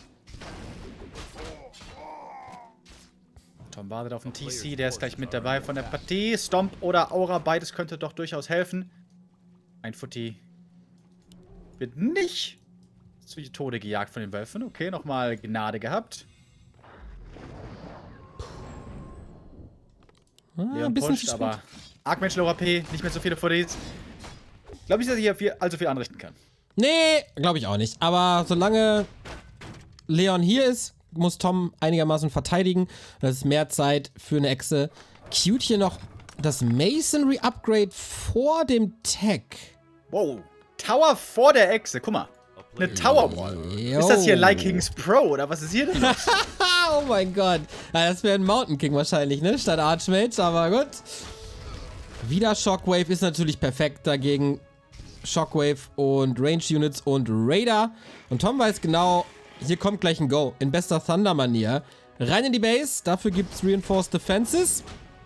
Tom wartet auf den TC, der ist gleich mit dabei von der Partie. Stomp oder Aura, beides könnte doch durchaus helfen. Ein Footy wird nicht zu Tode gejagt von den Wölfen. Okay, nochmal Gnade gehabt. Leon ein bisschen pusht, aber Archmage Low HP, nicht mehr so viele Footies. Glaube ich, dass er hier allzu viel anrichten kann. Nee, glaube ich auch nicht. Aber solange Leon hier ist, muss Tom einigermaßen verteidigen. Das ist mehr Zeit für eine Echse. Cute hier noch das Masonry Upgrade vor dem Tech. Wow, Tower vor der Echse, guck mal. eine Tower Wall. Ist das hier Like Kings Pro oder was ist hier denn los? Oh mein Gott. Ja, das wäre ein Mountain King wahrscheinlich, ne? Statt Archmage, aber gut. Wieder Shockwave ist natürlich perfekt dagegen. Shockwave und Range Units und Raider. Und Tom weiß genau, hier kommt gleich ein Go. In bester Thunder-Manier. Rein in die Base. Dafür gibt es Reinforced Defenses.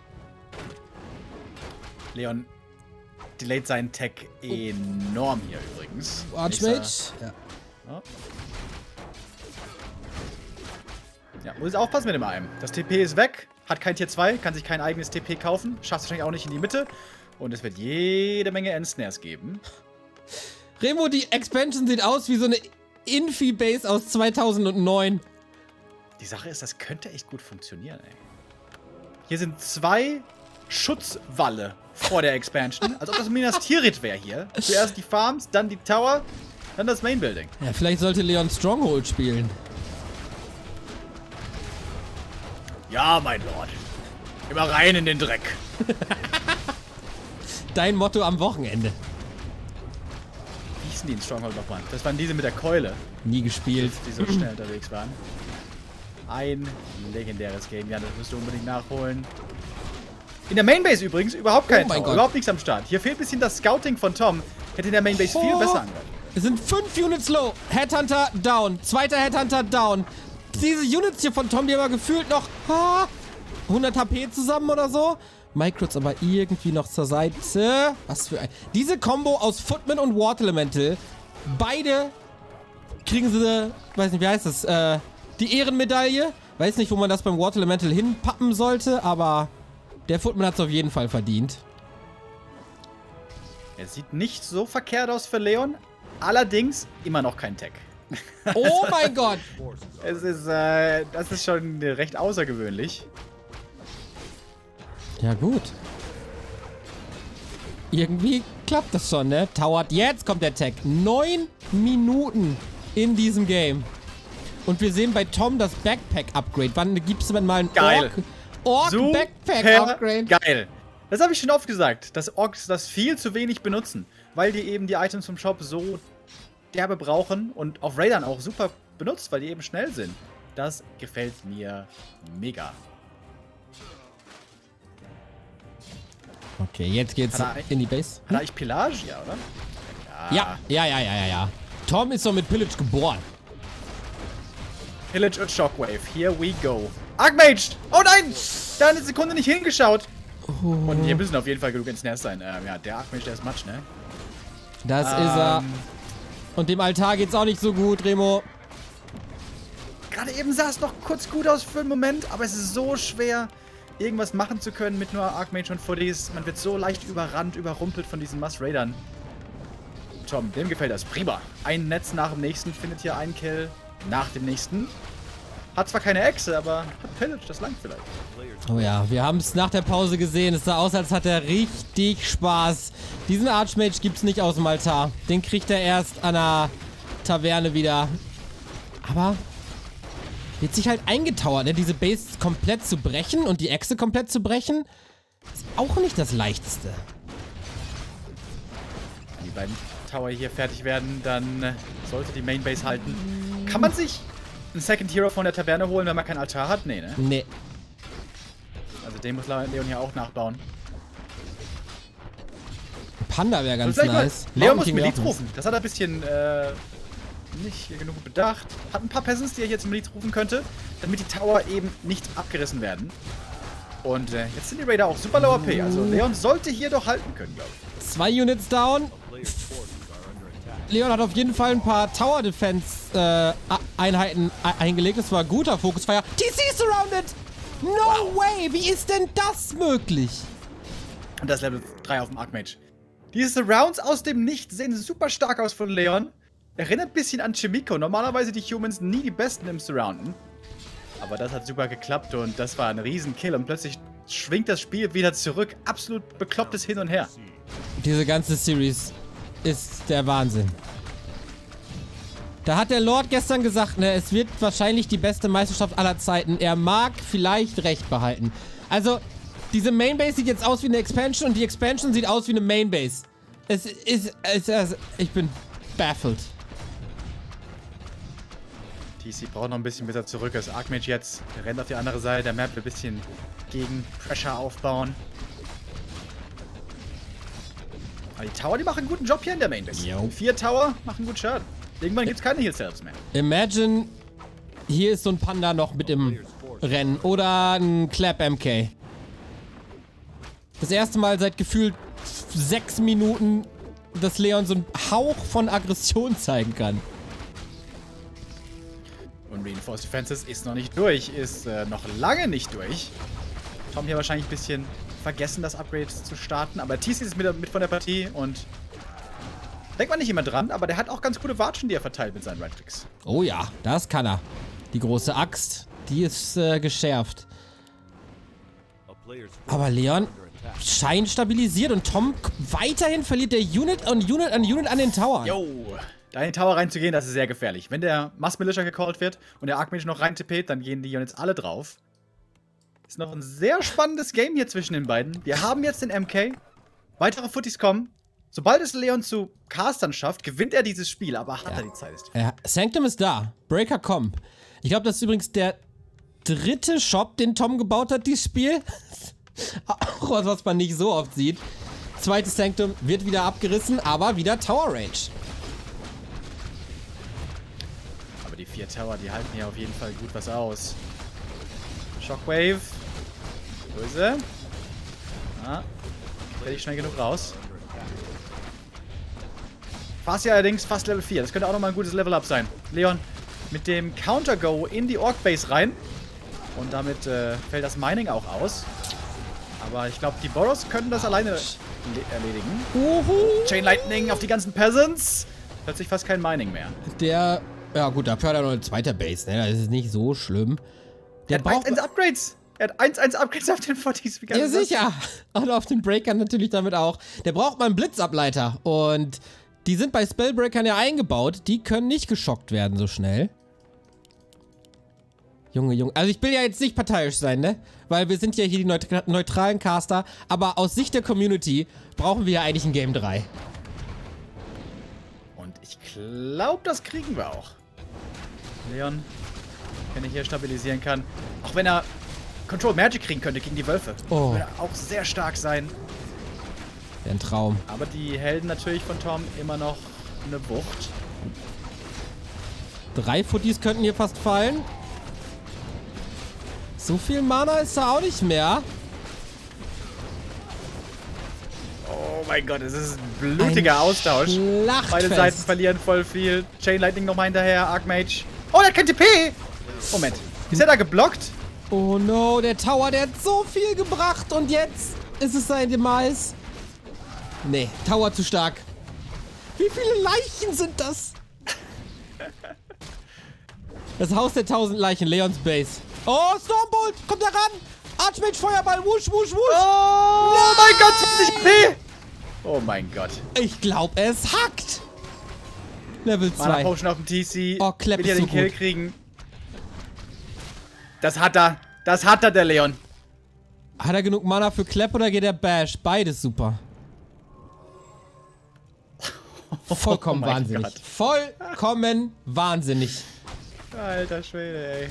Leon delayt seinen Tech enorm hier übrigens. Archmage. Ja. Ja, muss aufpassen mit dem AM. Das TP ist weg, hat kein Tier 2, kann sich kein eigenes TP kaufen, schafft es wahrscheinlich auch nicht in die Mitte. Und es wird jede Menge Endsnares geben. Remo, die Expansion sieht aus wie so eine Infi-Base aus 2009. Die Sache ist, das könnte echt gut funktionieren, ey. Hier sind 2 Schutzwalle vor der Expansion. Als ob das Minas Tirith wäre hier. Zuerst die Farms, dann die Tower, dann das Main Building. Ja, vielleicht sollte Leon Stronghold spielen. Ja, mein Lord. Immer rein in den Dreck. Dein Motto am Wochenende. Wie hießen die in Stronghold nochmal? Das waren diese mit der Keule. Nie gespielt. Die so schnell unterwegs waren. Ein legendäres Game. Ja, das musst du unbedingt nachholen. In der Mainbase übrigens überhaupt kein Tower. Überhaupt nichts am Start. Hier fehlt ein bisschen das Scouting von Tom. Hätte in der Mainbase viel besser angreifen. Es sind 5 Units low. Headhunter down. Zweiter Headhunter down. Diese Units hier von Tom, die haben gefühlt noch 100 HP zusammen oder so. Microts aber irgendwie noch zur Seite. Was für ein... Diese Combo aus Footman und Water Elemental. Beide kriegen sie, weiß nicht, wie heißt das, die Ehrenmedaille. Weiß nicht, wo man das beim Water Elemental hinpappen sollte, aber der Footman hat es auf jeden Fall verdient. Er sieht nicht so verkehrt aus für Leon. Allerdings immer noch kein Tech. Oh mein Gott! Das ist schon recht außergewöhnlich. Ja gut. Irgendwie klappt das schon, ne? Towert, jetzt kommt der Tech. 9 Minuten in diesem Game. Und wir sehen bei Tom das Backpack-Upgrade. Wann gibt es denn mal ein Orc-Backpack-Upgrade? Geil. Das habe ich schon oft gesagt, dass Orks das viel zu wenig benutzen. Weil die eben die Items vom Shop so derbe brauchen und auf Raidern auch super benutzt, weil die eben schnell sind. Das gefällt mir mega. Okay, jetzt geht's in die Base. Hat er eigentlich Pillage, ja, oder? Ja. Tom ist doch mit Pillage geboren. Pillage und Shockwave, here we go. Archmage! Oh nein! Da eine Sekunde nicht hingeschaut. Und hier müssen auf jeden Fall genug Ensnares sein. Ja, der Archmage, der ist Matsch, ne? Das ist er. Und dem Altar geht's auch nicht so gut, Remo. Gerade eben sah es noch kurz gut aus für einen Moment, aber es ist so schwer, irgendwas machen zu können mit nur Archmage und Fuddies. Man wird so leicht überrannt, überrumpelt von diesen Mass-Raidern. Tom, dem gefällt das prima. Ein Netz nach dem nächsten, findet hier einen Kill nach dem nächsten. Hat zwar keine Echse, aber hat Pillage, das langt vielleicht. Oh ja, wir haben es nach der Pause gesehen. Es sah aus, als hat er richtig Spaß. Diesen Archmage gibt's nicht aus dem Altar. Den kriegt er erst an der Taverne wieder. Aber wird sich halt eingetauert, ne? Diese Base komplett zu brechen und die Echse komplett zu brechen, ist auch nicht das Leichteste. Wenn die beiden Tower hier fertig werden, dann sollte die Main Base halten. Kann man sich einen Second Hero von der Taverne holen, wenn man keinen Altar hat? Nee, ne? Nee. Also den muss Leon hier auch nachbauen. Panda wäre ganz nice. Leon muss Melit rufen. Das hat er ein bisschen nicht genug bedacht. Hat ein paar Peasants, die er hier zum Melit rufen könnte, damit die Tower eben nicht abgerissen werden. Und jetzt sind die Raider auch super low AP. Also Leon sollte hier doch halten können, glaube ich. 2 Units down. Leon hat auf jeden Fall ein paar Tower Defense Einheiten eingelegt. Das war ein guter Fokusfire. TC surrounded! No way! Wie ist denn das möglich? Und das Level 3 auf dem Archmage. Diese Surrounds aus dem Nichts sehen super stark aus von Leon. Erinnert ein bisschen an Chimico. Normalerweise die Humans nie die Besten im Surrounden. Aber das hat super geklappt und das war ein Riesenkill. Und plötzlich schwingt das Spiel wieder zurück. Absolut beklopptes Hin und Her. Diese ganze Series ist der Wahnsinn. Da hat der Lord gestern gesagt, ne, es wird wahrscheinlich die beste Meisterschaft aller Zeiten. Er mag vielleicht recht behalten. Also, diese Mainbase sieht jetzt aus wie eine Expansion und die Expansion sieht aus wie eine Mainbase. Ich bin baffled. TC braucht noch ein bisschen, bis er zurück ist. Archmage jetzt, der rennt auf die andere Seite der Map, ein bisschen gegen Pressure aufbauen. Aber die Tower, die machen einen guten Job hier in der Mainbase. 4 Tower machen gut Schaden. Irgendwann gibt es keine Heal-Cells mehr. Imagine, hier ist so ein Panda noch mit im Rennen. Oder ein Clap MK. Das erste Mal seit gefühlt 6 Minuten, dass Leon so einen Hauch von Aggression zeigen kann. Und Reinforced Defenses ist noch nicht durch. Ist noch lange nicht durch. Tom hier wahrscheinlich ein bisschen vergessen, das Upgrade zu starten. Aber TC ist mit von der Partie und denkt man nicht immer dran, aber der hat auch ganz gute Watschen, die er verteilt mit seinen Right-Clicks. Oh ja, das kann er. Die große Axt, die ist geschärft. Aber Leon scheint stabilisiert und Tom weiterhin verliert der Unit an Unit an Unit an den Towern. Yo, da in den Tower reinzugehen, das ist sehr gefährlich. Wenn der Mass Militia gecallt wird und der Archmage noch rein tippt, dann gehen die Units alle drauf. Ist noch ein sehr spannendes Game hier zwischen den beiden. Wir haben jetzt den MK. Weitere Footies kommen. Sobald es Leon zu Castern schafft, gewinnt er dieses Spiel. Aber hat er die Zeit? Ja, Sanctum ist da. Breaker kommt. Ich glaube, das ist übrigens der 3. Shop, den Tom gebaut hat, dieses Spiel. Auch was man nicht so oft sieht. 2. Sanctum wird wieder abgerissen, aber wieder Tower Rage. Aber die 4 Tower, die halten hier auf jeden Fall gut was aus. Shockwave. Böse. Ah. Werde ich schnell genug raus. Fast allerdings fast Level 4. Das könnte auch nochmal ein gutes Level-Up sein. Leon mit dem Counter-Go in die Orc-Base rein. Und damit fällt das Mining auch aus. Aber ich glaube, die Boros können das alleine erledigen. Chain Lightning auf die ganzen Peasants. Plötzlich fast kein Mining mehr. Ja gut, dafür hat er noch eine zweite Base, ne? Das ist nicht so schlimm. Der braucht 1 Upgrades. Er hat 1 Upgrades auf den 40s. Ja, sicher. Und auf den Breakern natürlich damit auch. Der braucht mal einen Blitzableiter. Und die sind bei Spellbreakern ja eingebaut. Die können nicht geschockt werden so schnell. Junge. Also ich will ja jetzt nicht parteiisch sein, ne? Weil wir sind ja hier die neutralen Caster. Aber aus Sicht der Community brauchen wir ja eigentlich ein Game 3. Und ich glaube, das kriegen wir auch. Leon, wenn er hier stabilisieren kann. Auch wenn er Control Magic kriegen könnte gegen die Wölfe. Oh. Würde auch sehr stark sein. Wäre ein Traum. Aber die Helden natürlich von Tom immer noch eine Wucht. 3 Footies könnten hier fast fallen. So viel Mana ist da auch nicht mehr. Oh mein Gott, es ist ein blutiger Austausch. Schlachtfest. Beide Seiten verlieren voll viel. Chain Lightning nochmal hinterher, Archmage. Oh, der hat kein TP! Moment, ist er da geblockt? Oh no, der Tower, der hat so viel gebracht und jetzt ist es sein Demise. Nee, Tower zu stark. Wie viele Leichen sind das? Das Haus der 1000 Leichen, Leons Base. Oh, Stormbolt, kommt da ran. Archmage, Feuerball, wusch, wusch, wusch. Oh, no! Mein Gott, 20 HP! Oh mein Gott. Ich glaube, es hackt. Level 2. Mana Potion auf dem TC. Oh, Clap will ja ist so den Kill gut. kriegen. Das hat er. Das hat er, der Leon. Hat er genug Mana für Clap oder geht er Bash? Beides super. Vollkommen Oh mein wahnsinnig. Gott. Vollkommen wahnsinnig. Alter Schwede, ey.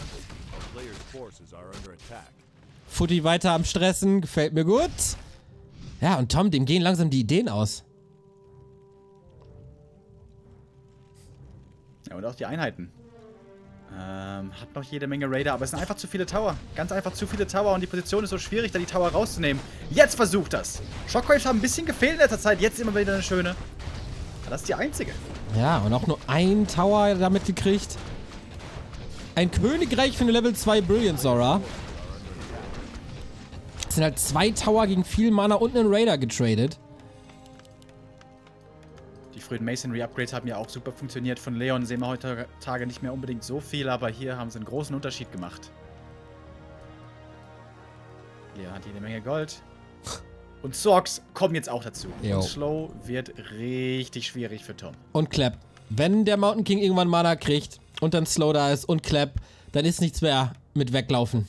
Footy weiter am Stressen, gefällt mir gut. Ja, und Tom, dem gehen langsam die Ideen aus. Ja, und auch die Einheiten. Hat noch jede Menge Raider, aber es sind einfach zu viele Tower. Ganz einfach zu viele Tower und die Position ist so schwierig, da die Tower rauszunehmen. Jetzt versucht das. Shockwaves haben ein bisschen gefehlt in letzter Zeit, jetzt immer wieder eine schöne. Aber das ist die einzige. Ja, und auch nur ein Tower damit gekriegt. Ein Königreich für eine Level 2 Brilliant Zora. Es sind halt 2 Tower gegen viel Mana und einen Raider getradet. Die frühen Masonry-Upgrades haben ja auch super funktioniert. Von Leon sehen wir heutzutage nicht mehr unbedingt so viel, aber hier haben sie einen großen Unterschied gemacht. Leon hat hier eine Menge Gold. Und Sorgs kommen jetzt auch dazu. Jo. Und Slow wird richtig schwierig für Tom. Und Clap. Wenn der Mountain King irgendwann Mana kriegt und dann Slow da ist und Clap, dann ist nichts mehr mit weglaufen.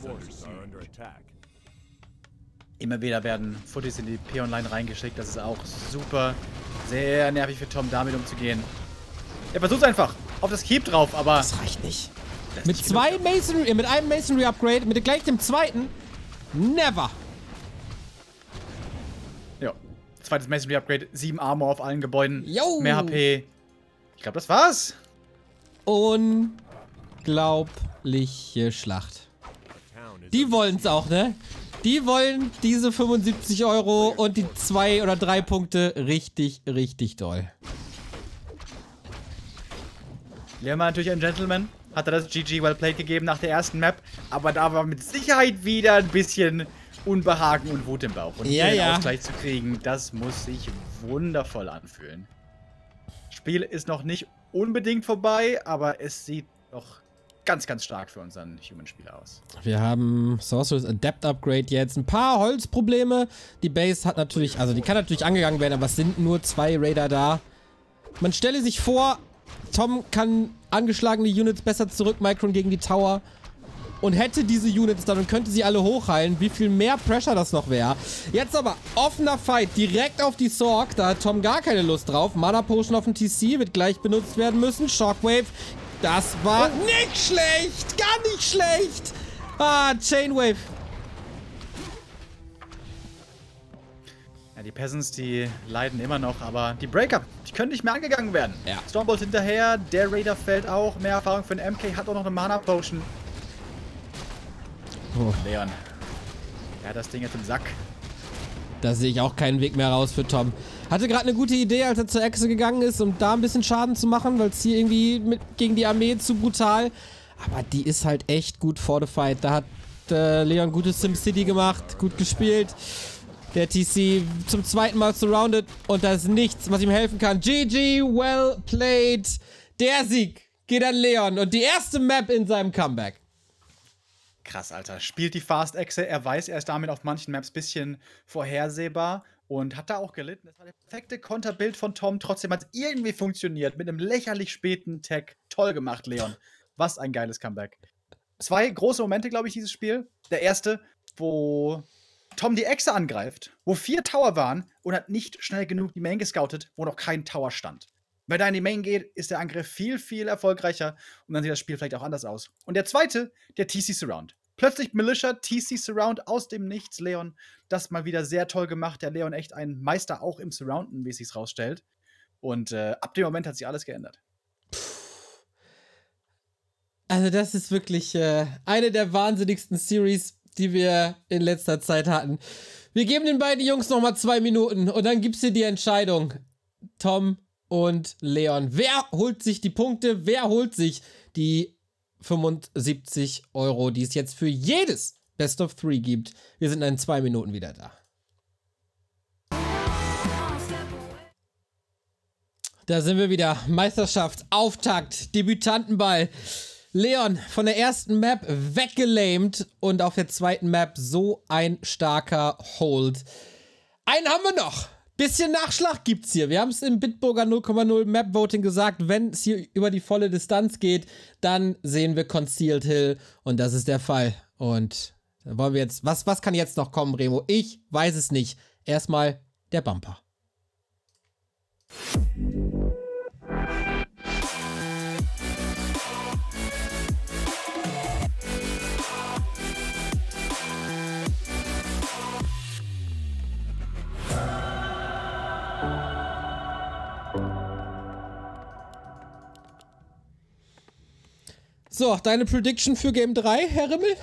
Immer wieder werden Footies in die P-Online reingeschickt. Das ist auch super, sehr nervig für Tom, damit umzugehen. Er versucht einfach. auf das Keep drauf, aber... Das reicht nicht. Mit einem Masonry Upgrade, mit gleich dem zweiten, never. Ja, zweites Masonry Upgrade, 7 Armor auf allen Gebäuden, Yo. mehr HP. Ich glaube, das war's. Unglaubliche Schlacht. Die wollen's auch, ne? Die wollen diese 75 € und die 2 oder 3 Punkte richtig, richtig doll. Leon war natürlich ein Gentleman. Hat er das GG well played gegeben nach der ersten Map. Aber da war mit Sicherheit wieder ein bisschen Unbehagen und Wut im Bauch. Und hier den Ausgleich zu kriegen, das muss sich wundervoll anfühlen. Spiel ist noch nicht unbedingt vorbei, aber es sieht noch ganz, ganz stark für unseren Human-Spieler aus. Wir haben Sorcerer's Adept Upgrade jetzt. Ein paar Holzprobleme. Die Base hat natürlich, also die kann natürlich angegangen werden, aber es sind nur 2 Raider da. Man stelle sich vor, Tom kann angeschlagene Units besser zurück, Micron gegen die Tower. Und hätte diese Units dann und könnte sie alle hochheilen, wie viel mehr Pressure das noch wäre. Jetzt aber offener Fight direkt auf die Sorg. Da hat Tom gar keine Lust drauf. Mana Potion auf den TC wird gleich benutzt werden müssen. Shockwave, das war nicht schlecht. Gar nicht schlecht. Ah, Chainwave. Ja, die Peasants, die leiden immer noch, aber die Breaker, die können nicht mehr angegangen werden. Ja. Stormbolt hinterher, der Raider fällt auch. Mehr Erfahrung für den MK, hat auch noch eine Mana Potion. Oh. Leon. Er hat das Ding jetzt im Sack. Da sehe ich auch keinen Weg mehr raus für Tom. Hatte gerade eine gute Idee, als er zur Echse gegangen ist, um da ein bisschen Schaden zu machen, weil es hier irgendwie gegen die Armee zu brutal. Aber die ist halt echt gut fortified. Da hat Leon gutes SimCity gemacht, gut gespielt. Der TC zum zweiten Mal surrounded und da ist nichts, was ihm helfen kann. GG, well played. Der Sieg geht an Leon und die erste Map in seinem Comeback. Krass, Alter. Spielt die Fast-Echse. Er weiß, er ist damit auf manchen Maps ein bisschen vorhersehbar und hat da auch gelitten. Das war der perfekte Konterbild von Tom. Trotzdem hat es irgendwie funktioniert. Mit einem lächerlich späten Tag. Toll gemacht, Leon. Was ein geiles Comeback. 2 große Momente, glaube ich, dieses Spiel. Der erste, wo Tom die Echse angreift, wo 4 Tower waren und hat nicht schnell genug die Main gescoutet, wo noch kein Tower stand. Wenn er in die Main geht, ist der Angriff viel, viel erfolgreicher und dann sieht das Spiel vielleicht auch anders aus. Und der zweite, der TC Surround. Plötzlich Militia, TC Surround aus dem Nichts, Leon. Das mal wieder sehr toll gemacht. Der Leon echt ein Meister auch im Surrounden, wie es sich rausstellt. Und ab dem Moment hat sich alles geändert. Also das ist wirklich eine der wahnsinnigsten Series, die wir in letzter Zeit hatten. Wir geben den beiden Jungs nochmal 2 Minuten und dann gibt's hier die Entscheidung. Tom und Leon. Wer holt sich die Punkte? Wer holt sich die 75 €, die es jetzt für jedes Best of 3 gibt? Wir sind in 2 Minuten wieder da. Da sind wir wieder. Meisterschaft, Auftakt, Debütantenball. Leon von der ersten Map weggelamed und auf der zweiten Map so ein starker Hold. Einen haben wir noch. Bisschen Nachschlag gibt's hier. Wir haben es im Bitburger 0,0 Map Voting gesagt, wenn es hier über die volle Distanz geht, dann sehen wir Concealed Hill und das ist der Fall. Und da wollen wir jetzt, was kann jetzt noch kommen, Remo? Ich weiß es nicht. Erstmal der Bumper. So, deine Prediction für Game 3, Herr Rimmel?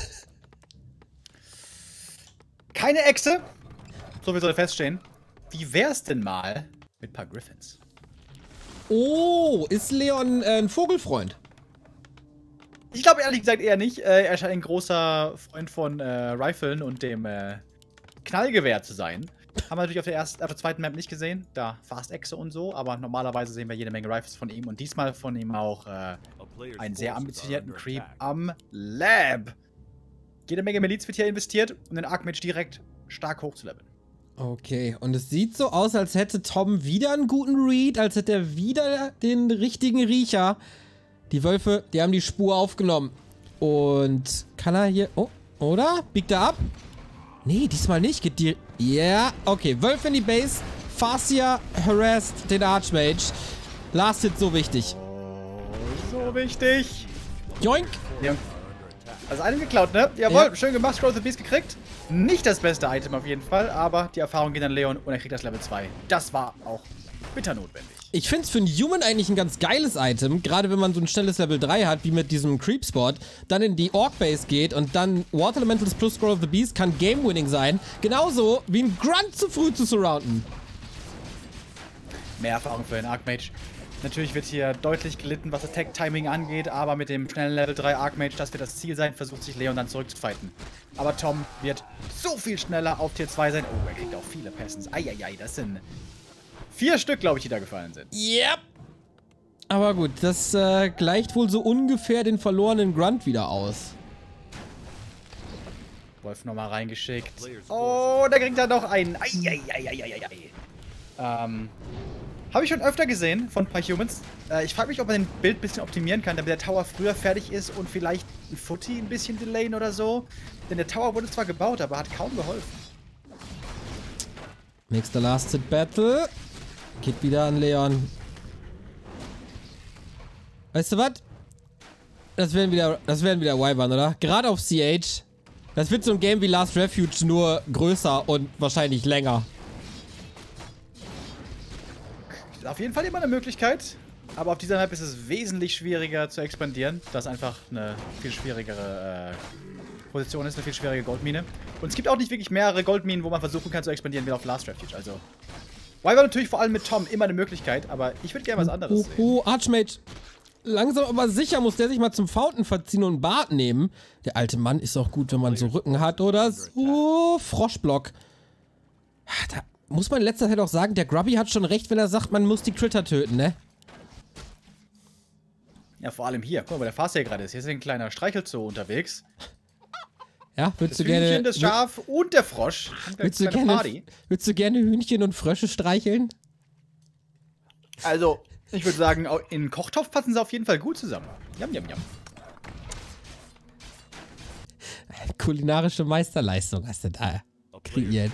Keine Echse. So viel soll feststehen. Wie wär's denn mal mit ein paar Griffins? Oh, ist Leon ein Vogelfreund? Ich glaube ehrlich gesagt eher nicht. Er scheint ein großer Freund von Riffeln und dem Knallgewehr zu sein. Haben wir natürlich auf der zweiten Map nicht gesehen. Da Fast-Echse und so. Aber normalerweise sehen wir jede Menge Rifles von ihm. Und diesmal von ihm auch einen sehr ambitionierten Creep am Lab. Jede Menge Miliz wird hier investiert, um den Archmage direkt stark hochzuleveln. Okay, und es sieht so aus, als hätte Tom wieder einen guten Read, als hätte er wieder den richtigen Riecher. Die Wölfe, die haben die Spur aufgenommen. Und kann er hier... Oh, oder? Biegt er ab? Nee, diesmal nicht. Geht die... Ja, okay. Wölfe in die Base. Farseer harassed den Archmage. Last Hit so wichtig. So wichtig. Joink! Ja. Also einem geklaut, ne? Jawohl, schön gemacht, Scroll of the Beast gekriegt. Nicht das beste Item auf jeden Fall, aber die Erfahrung geht an Leon und er kriegt das Level 2. Das war auch bitter notwendig. Ich finde es für einen Human eigentlich ein ganz geiles Item, gerade wenn man so ein schnelles Level 3 hat, wie mit diesem Creep-Spot, dann in die Orc-Base geht und dann Water Elementals plus Scroll of the Beast kann Game-Winning sein. Genauso wie ein Grunt zu früh zu surrounden. Mehr Erfahrung für den Archmage. Natürlich wird hier deutlich gelitten, was Attack-Timing angeht, aber mit dem schnellen Level 3 Archmage, das wird das Ziel sein, versucht sich Leon dann zurückzufighten. Aber Tom wird so viel schneller auf Tier 2 sein. Oh, er kriegt auch viele Passens. Eieiei, das sind 4 Stück, glaube ich, die da gefallen sind. Yep. Aber gut, das gleicht wohl so ungefähr den verlorenen Grunt wieder aus. Wolf nochmal reingeschickt. Oh, da kriegt er noch einen. Eieiei. Habe ich schon öfter gesehen von ein paar Humans. Ich frage mich, ob man den Bild ein bisschen optimieren kann, damit der Tower früher fertig ist und vielleicht ein Footy ein bisschen delayen oder so. Denn der Tower wurde zwar gebaut, aber hat kaum geholfen. Nächster Last-Hit Battle. Geht wieder an Leon. Weißt du was? Das werden wieder Wyvern, oder? Gerade auf CH. Das wird so ein Game wie Last Refuge, nur größer und wahrscheinlich länger. Auf jeden Fall immer eine Möglichkeit, aber auf dieser Map ist es wesentlich schwieriger zu expandieren, da es einfach eine viel schwierigere Position ist, eine viel schwierige Goldmine. Und es gibt auch nicht wirklich mehrere Goldminen, wo man versuchen kann zu expandieren, wie auf Last Refuge. Also, Wyvern natürlich vor allem mit Tom immer eine Möglichkeit, aber ich würde gerne was anderes sehen. Oh, Archmage. Langsam aber sicher muss der sich mal zum Fountain verziehen und einen Bart nehmen. Der alte Mann ist auch gut, wenn man so Rücken hat, oder? So, Froschblock. Da muss man in letzter Zeit auch sagen, der Grubby hat schon recht, wenn er sagt, man muss die Critter töten, ne? Ja, vor allem hier. Guck mal, wo der Farseer gerade ist. Hier ist ein kleiner Streichelzoo unterwegs. Ja, würdest Das du gerne... Hühnchen, das Schaf und der Frosch. Würdest du gerne Hühnchen und Frösche streicheln? Also, ich würde sagen, in den Kochtopf passen sie auf jeden Fall gut zusammen. Yum, yum, yum. Kulinarische Meisterleistung hast du da kreiert.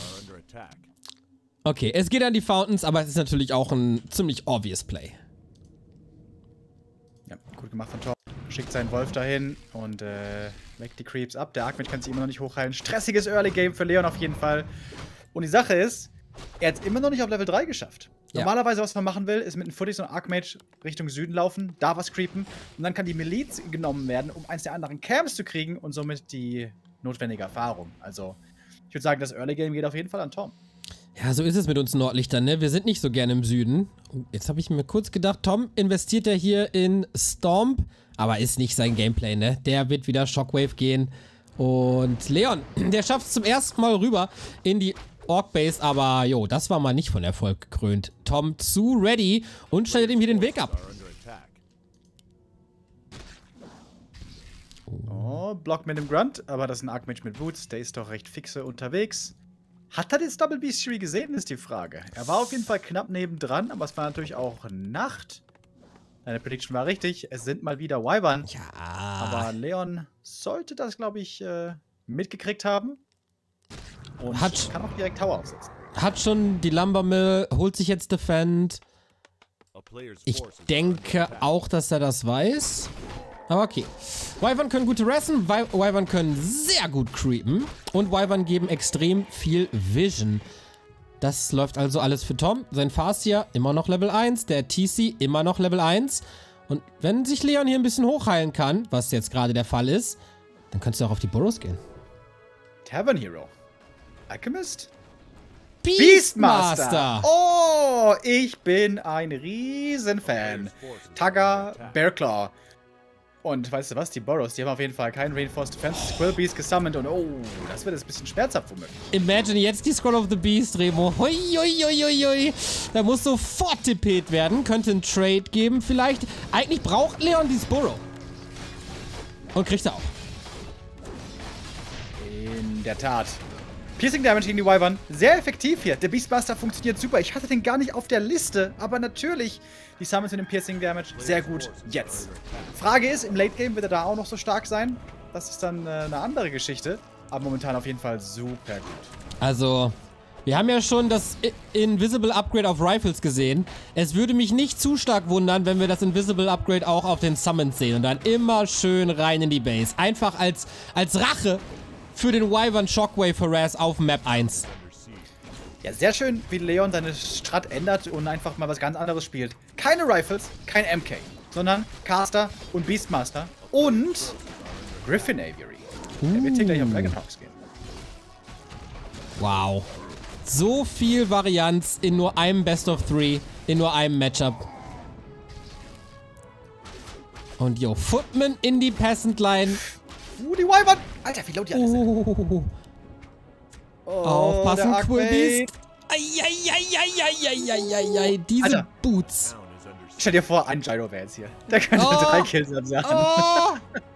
Okay, es geht an die Fountains, aber es ist natürlich auch ein ziemlich obvious Play. Ja, gut gemacht von Tom. Schickt seinen Wolf dahin und weckt die Creeps ab. Der Archmage kann sich immer noch nicht hochheilen. Stressiges Early Game für Leon auf jeden Fall. Und die Sache ist, er hat es immer noch nicht auf Level 3 geschafft. Ja. Normalerweise, was man machen will, ist mit einem Footies und Archmage Richtung Süden laufen, da was creepen und dann kann die Miliz genommen werden, um eins der anderen Camps zu kriegen und somit die notwendige Erfahrung. Also, ich würde sagen, das Early Game geht auf jeden Fall an Tom. Ja, so ist es mit uns Nordlichtern, ne? Wir sind nicht so gerne im Süden. Jetzt habe ich mir kurz gedacht, Tom investiert ja hier in Stomp, aber ist nicht sein Gameplay, ne? Der wird wieder Shockwave gehen. Und Leon, der schafft es zum ersten Mal rüber in die Orc-Base, aber jo, das war mal nicht von Erfolg gekrönt. Tom zu ready und schneidet ihm hier den Weg ab. Oh, Block mit dem Grunt, aber das ist ein Archmage mit Boots, der ist doch recht fixe unterwegs. Hat er das Double Beast gesehen, ist die Frage. Er war auf jeden Fall knapp nebendran, aber es war natürlich auch Nacht. Deine Prediction war richtig, es sind mal wieder Wyvern. Ja. Aber Leon sollte das, glaube ich, mitgekriegt haben. Und kann auch direkt Tower aufsetzen. Hat schon die Lumbermill, holt sich jetzt Defend. Ich denke auch, dass er das weiß. Aber okay. Wyvern können gute Ressen, Wyvern können sehr gut creepen und Wyvern geben extrem viel Vision. Das läuft also alles für Tom. Sein Farseer immer noch Level 1, der TC immer noch Level 1. Und wenn sich Leon hier ein bisschen hochheilen kann, was jetzt gerade der Fall ist, dann kannst du auch auf die Burrows gehen. Tavern Hero. Alchemist? Beastmaster! Oh, ich bin ein Riesenfan. Tagger, Bearclaw. Und weißt du was, die Burrows, die haben auf jeden Fall keinen Reinforced Defense. Squirrel Beast gesammelt und oh, das wird jetzt ein bisschen schmerzhaft womöglich. Imagine jetzt die Scroll of the Beast, Remo. Hoi, hoi, hoi, hoi, hoi. Da muss sofort tippet werden. Könnte ein Trade geben vielleicht. Eigentlich braucht Leon dieses Burrow. Und kriegt er auch. In der Tat. Piercing Damage gegen die Wyvern. Sehr effektiv hier. Der Beastmaster funktioniert super. Ich hatte den gar nicht auf der Liste. Aber natürlich, die Summons mit dem Piercing Damage, sehr gut jetzt. Frage ist, im Late Game wird er da auch noch so stark sein? Das ist dann eine andere Geschichte. Aber momentan auf jeden Fall super gut. Also, Wir haben ja schon das Invisible Upgrade auf Rifles gesehen. Es würde mich nicht zu stark wundern, wenn wir das Invisible Upgrade auch auf den Summons sehen. Und dann immer schön rein in die Base. Einfach als Rache für den Wyvern Shockwave Harass auf Map 1. Ja, sehr schön, wie Leon seine Strat ändert und einfach mal was ganz anderes spielt. Keine Rifles, kein MK, sondern Caster und Beastmaster und Griffin Aviary. Der wird hier gleich auf Dragonhawks gehen. Wow. So viel Varianz in nur einem Best of 3, in nur einem Matchup. Und yo, Footman in die Passant Line. Die Wyvern! Alter, wie laut die alle sind. Aufpassen, Quillbeast. Eieieiei, diese Alter. Boots. Stell dir vor, ein Gyro wäre jetzt hier. Der könnte 3 Kills absagen. Oh.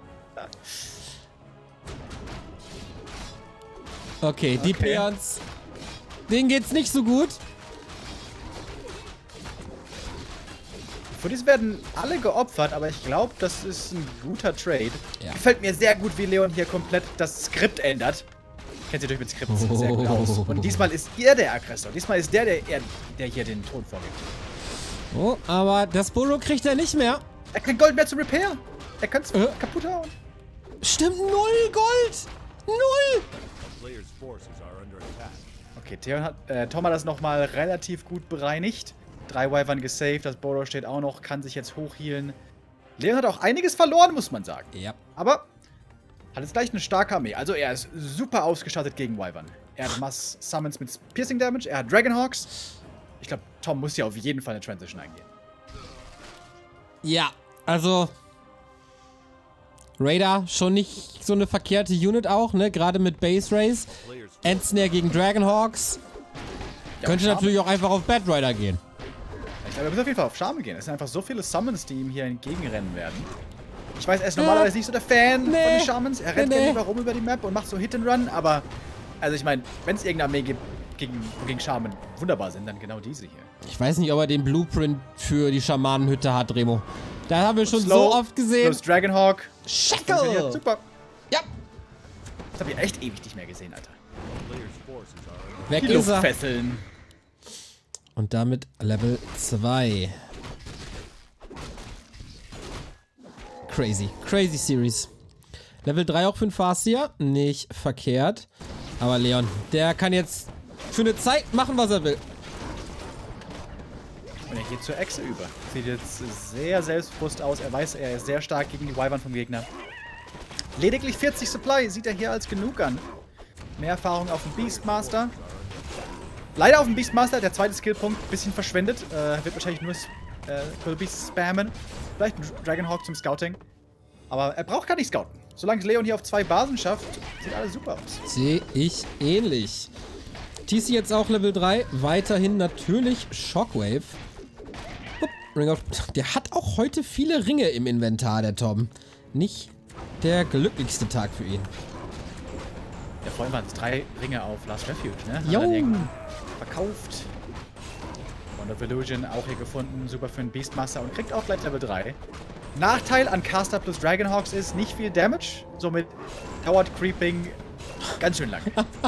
Okay, die Peons. Denen geht's nicht so gut. Footies werden alle geopfert, aber ich glaube, das ist ein guter Trade. Ja. Gefällt mir sehr gut, wie Leon hier komplett das Skript ändert. Kennt ihr durch mit Skript sehr gut aus. Und diesmal ist er der Aggressor. Diesmal ist der hier den Ton vorgibt. Oh, aber das Burrow kriegt er nicht mehr. Er kriegt Gold mehr zum Repair. Er kann es kaputt hauen. Stimmt, 0 Gold. 0. Okay, Tom hat das nochmal relativ gut bereinigt. 3 Wyvern gesaved, das Burrow steht auch noch, kann sich jetzt hochhealen. Leon hat auch einiges verloren, muss man sagen. Ja. Aber hat jetzt gleich eine starke Armee. Also er ist super ausgestattet gegen Wyvern. Er hat Mass Summons mit Piercing Damage, er hat Dragonhawks. Ich glaube, Tom muss hier auf jeden Fall eine Transition eingehen. Ja, also Raider schon nicht so eine verkehrte Unit auch, ne? Gerade mit Base Race. Endsnare gegen Dragonhawks. Ja, Könnte natürlich auch einfach auf Bad Rider gehen. Ich glaube, er muss auf jeden Fall auf Charme gehen. Es sind einfach so viele Summons, die ihm hier entgegenrennen werden. Ich weiß, er ist normalerweise nicht so der Fan von den Shamans. Er rennt gerne lieber rum über die Map und macht so Hit and Run, aber also ich meine, wenn es irgendeine Armee gibt, gegen Shaman wunderbar sind, dann genau diese hier. Ich weiß nicht, ob er den Blueprint für die Schamanenhütte hat, Remo. Da haben wir schon Slow, so oft gesehen. Plus Dragonhawk. Shackle! Super. Ja. Das habe ich echt ewig nicht mehr gesehen, Alter. Weg Die ist er. Luftfesseln. Und damit Level 2. Crazy. Crazy Series. Level 3 auch für den Farseer. Nicht verkehrt. Aber Leon, der kann jetzt für eine Zeit machen, was er will. Und er geht zur Echse über. Sieht jetzt sehr selbstbewusst aus. Er weiß, er ist sehr stark gegen die Wyvern vom Gegner. Lediglich 40 Supply sieht er hier als genug an. Mehr Erfahrung auf dem Beastmaster. Leider auf dem Beastmaster, der zweite Skillpunkt, bisschen verschwendet. Wird wahrscheinlich nur Beast spammen. Vielleicht ein Dragonhawk zum Scouting. Aber er braucht gar nicht scouten. Solange Leon hier auf 2 Basen schafft, sieht alles super aus. Sehe ich ähnlich. TC jetzt auch Level 3. Weiterhin natürlich Shockwave. Ring of... Der hat auch heute viele Ringe im Inventar, der Tom. Nicht der glücklichste Tag für ihn. Ja, vorhin waren es 3 Ringe auf Last Refuge, ne? Jo. Hat er irgendwann verkauft. Wand of Illusion auch hier gefunden. Super für einen Beastmaster und kriegt auch gleich Level 3. Nachteil an Caster plus Dragonhawks ist nicht viel Damage. Somit dauert Creeping ganz schön lang.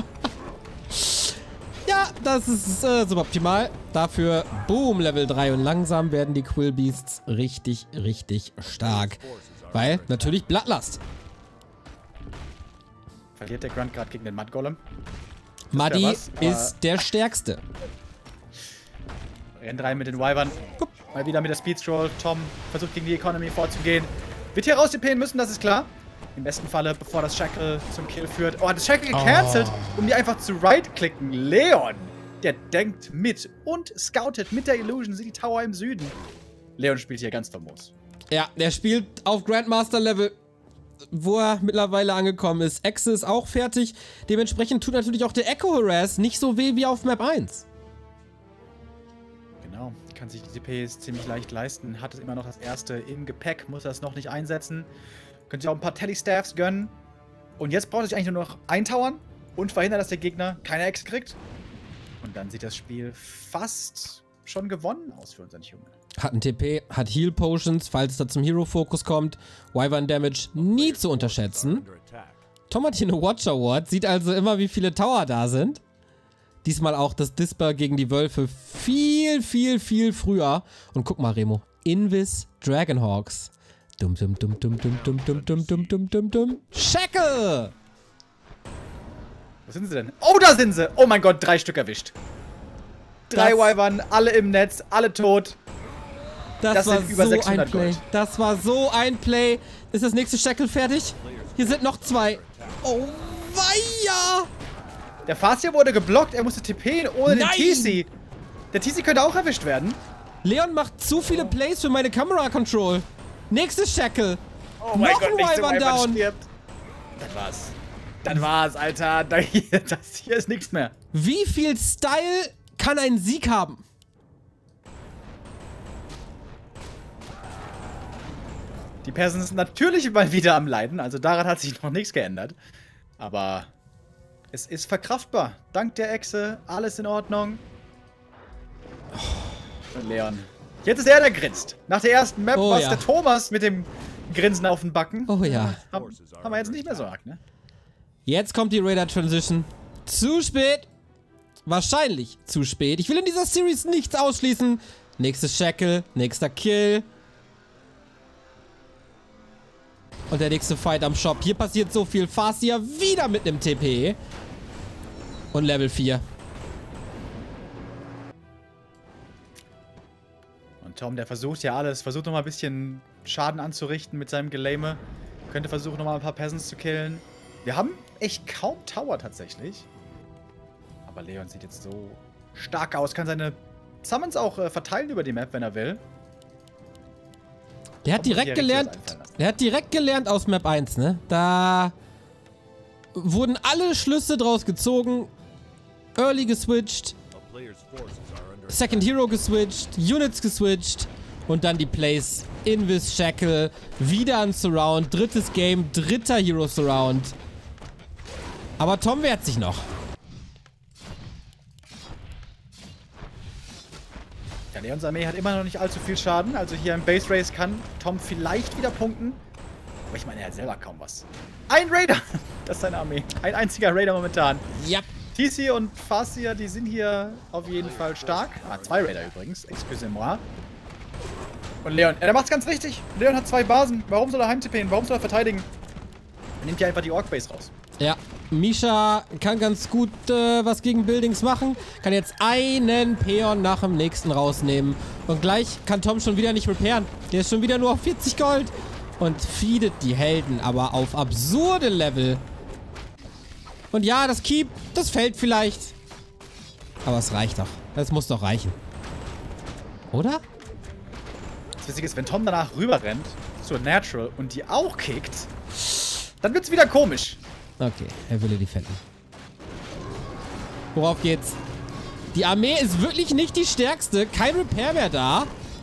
Ja, das ist suboptimal. Dafür, boom, Level 3. Und langsam werden die Quillbeasts richtig, richtig stark. Weil, natürlich, Bloodlust. Verliert der Grunt gerade gegen den Mud Golem. Muddy ist der Stärkste. Rennt rein mit den Wyvern. Mal wieder mit der Speed Stroll. Tom versucht gegen die Economy vorzugehen. Wird hier raus DPen müssen, das ist klar. Im besten Falle, bevor das Shackle zum Kill führt. Oh, das Shackle gecancelt, um die einfach zu right-klicken. Leon, der denkt mit und scoutet mit der Illusion, sieht die Tower im Süden. Leon spielt hier ganz famos. Ja, der spielt auf Grandmaster-Level, wo er mittlerweile angekommen ist. Exe ist auch fertig. Dementsprechend tut natürlich auch der Echo Harass nicht so weh wie auf Map 1. Genau, kann sich die DPs ziemlich leicht leisten. Hat es immer noch das erste im Gepäck, muss das noch nicht einsetzen. Könnt ihr auch ein paar Telly-Staffs gönnen. Und jetzt braucht es eigentlich nur noch eintauern und verhindern, dass der Gegner keine Ex kriegt. Und dann sieht das Spiel fast schon gewonnen aus für unseren Human. Hat ein TP, hat Heal Potions, falls es da zum Hero-Fokus kommt. Wyvern Damage nie zu unterschätzen. Tom hat hier eine Watch Award, sieht also immer, wie viele Tower da sind. Diesmal auch das Dispel gegen die Wölfe viel, viel, viel früher. Und guck mal, Remo. Invis Dragonhawks. Dum dum dum dum dum dum dum dum dum dum dum dum. Shackle! Wo sind sie denn? Oh, da sind sie! Oh mein Gott, 3 Stück erwischt. 3 Wyvern, alle im Netz, alle tot. Das war sind über so 600 ein Play. Gold. Das war so ein Play. Ist das nächste Shackle fertig? Hier sind noch 2. Oh, weia! Der Facia wurde geblockt, er musste TP ohne Nein! den TC. Der TC könnte auch erwischt werden. Leon macht zu viele Plays für meine Kamera-Control. Nächstes Shackle. Oh mein Noch Gott, ein nicht so Wyvern down. stirbt. Das war's. Das war's, Alter. Das hier ist nichts mehr. Wie viel Style kann ein Sieg haben? Die Persons sind natürlich mal wieder am Leiden, also daran hat sich noch nichts geändert. Aber es ist verkraftbar. Dank der Echse, alles in Ordnung. Und Leon. Jetzt ist er, der grinst. Nach der ersten Map Oh war es ja. der Thomas mit dem Grinsen auf den Backen. Oh ja. Haben wir jetzt nicht mehr so arg, ne? Jetzt kommt die Raider Transition. Zu spät. Wahrscheinlich zu spät. Ich will in dieser Series nichts ausschließen. Nächstes Shackle, nächster Kill. Und der nächste Fight am Shop. Hier passiert so viel. Facia wieder mit einem TP. Und Level 4. Und Tom, der versucht ja alles. Versucht nochmal ein bisschen Schaden anzurichten mit seinem Gelame. Könnte versuchen, nochmal ein paar Peasants zu killen. Wir haben echt kaum Tower tatsächlich. Aber Leon sieht jetzt so stark aus. Kann seine Summons auch verteilen über die Map, wenn er will. Der hat direkt gelernt. Der hat direkt gelernt aus Map 1, ne? Da wurden alle Schlüsse draus gezogen. Early geswitcht. Second Hero geswitcht. Units geswitcht. Und dann die Plays. Invis, Shackle. Wieder ein Surround. Drittes Game. Dritter Hero Surround. Aber Tom wehrt sich noch. Ja, Leons Armee hat immer noch nicht allzu viel Schaden. Also hier im Base Race kann Tom vielleicht wieder punkten. Aber ich meine, er hat selber kaum was. Ein Raider! Das ist seine Armee. Ein einziger Raider momentan. Ja. TC und Facia, die sind hier auf jeden Fall stark. Ah, 2 Raider übrigens. Excusez-moi. Und Leon, der macht's ganz richtig. Leon hat 2 Basen. Warum soll er heimtippen? Warum soll er verteidigen? Er nimmt hier einfach die Orc-Base raus. Ja. Misha kann ganz gut was gegen Buildings machen. Kann jetzt einen Peon nach dem nächsten rausnehmen. Und gleich kann Tom schon wieder nicht repairen. Der ist schon wieder nur auf 40 Gold. Und feedet die Helden aber auf absurde Level. Und ja, das Keep, das fällt vielleicht. Aber es reicht doch. Das muss doch reichen. Oder? Das Witzige ist, wenn Tom danach rüber rennt zur Natural und die auch kickt, dann wird's wieder komisch. Okay, er will die Fetten. Worauf geht's? Die Armee ist wirklich nicht die stärkste. Kein Repair mehr da.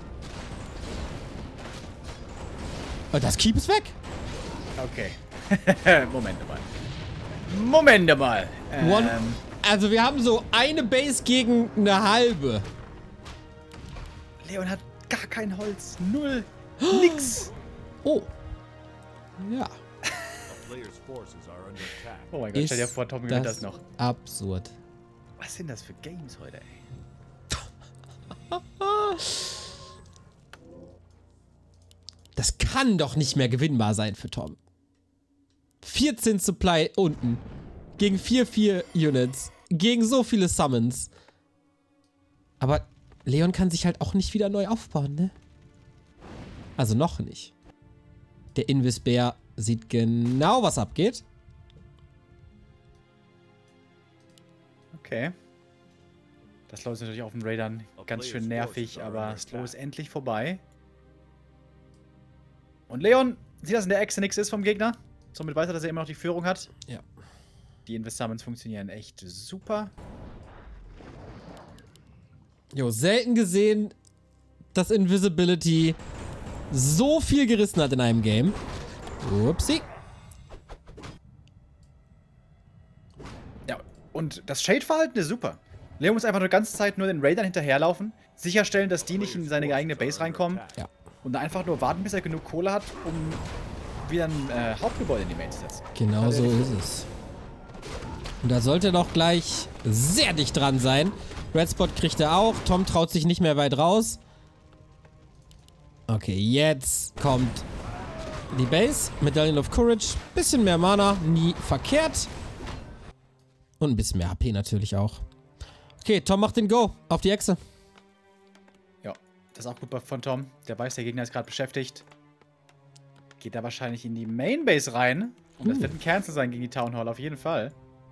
Und das Keep ist weg. Okay. Moment mal. Moment mal. Also wir haben so eine Base gegen eine halbe. Leon hat gar kein Holz. Null. Nix. Oh. Ja. Oh mein Gott, stell dir vor, Tom gewinnt das noch. Absurd. Was sind das für Games heute, ey? Das kann doch nicht mehr gewinnbar sein für Tom. 14 Supply unten. Gegen 4 Units. Gegen so viele Summons. Aber Leon kann sich halt auch nicht wieder neu aufbauen, ne? Also noch nicht. Der Invis-Bär sieht genau, was abgeht. Okay. Das Slow ist natürlich auf den Raidern ganz schön nervig, aber Slow ist endlich vorbei. Und Leon sieht, dass in der Echse nichts ist vom Gegner. Somit weiß er, dass er immer noch die Führung hat. Ja. Die Invis-Summons funktionieren echt super. Jo, selten gesehen, dass Invisibility so viel gerissen hat in einem Game. Upsi. Ja, und das Shade-Verhalten ist super. Leon muss einfach die ganze Zeit nur den Raidern hinterherlaufen, sicherstellen, dass die nicht in seine eigene Base reinkommen. Ja. Und dann einfach nur warten, bis er genug Kohle hat, um wieder ein Hauptgebäude in die Main zu setzen. Genau so ist es. Und da sollte doch gleich sehr dicht dran sein. Red Spot kriegt er auch. Tom traut sich nicht mehr weit raus. Okay, jetzt kommt die Base. Medallion of Courage. Bisschen mehr Mana, nie verkehrt. Und ein bisschen mehr HP natürlich auch. Okay, Tom macht den Go auf die Echse. Ja, das ist auch gut von Tom. Der weiß, der Gegner ist gerade beschäftigt. Geht da wahrscheinlich in die Mainbase rein. Und das wird ein Cancel sein gegen die Town Hall, auf jeden Fall.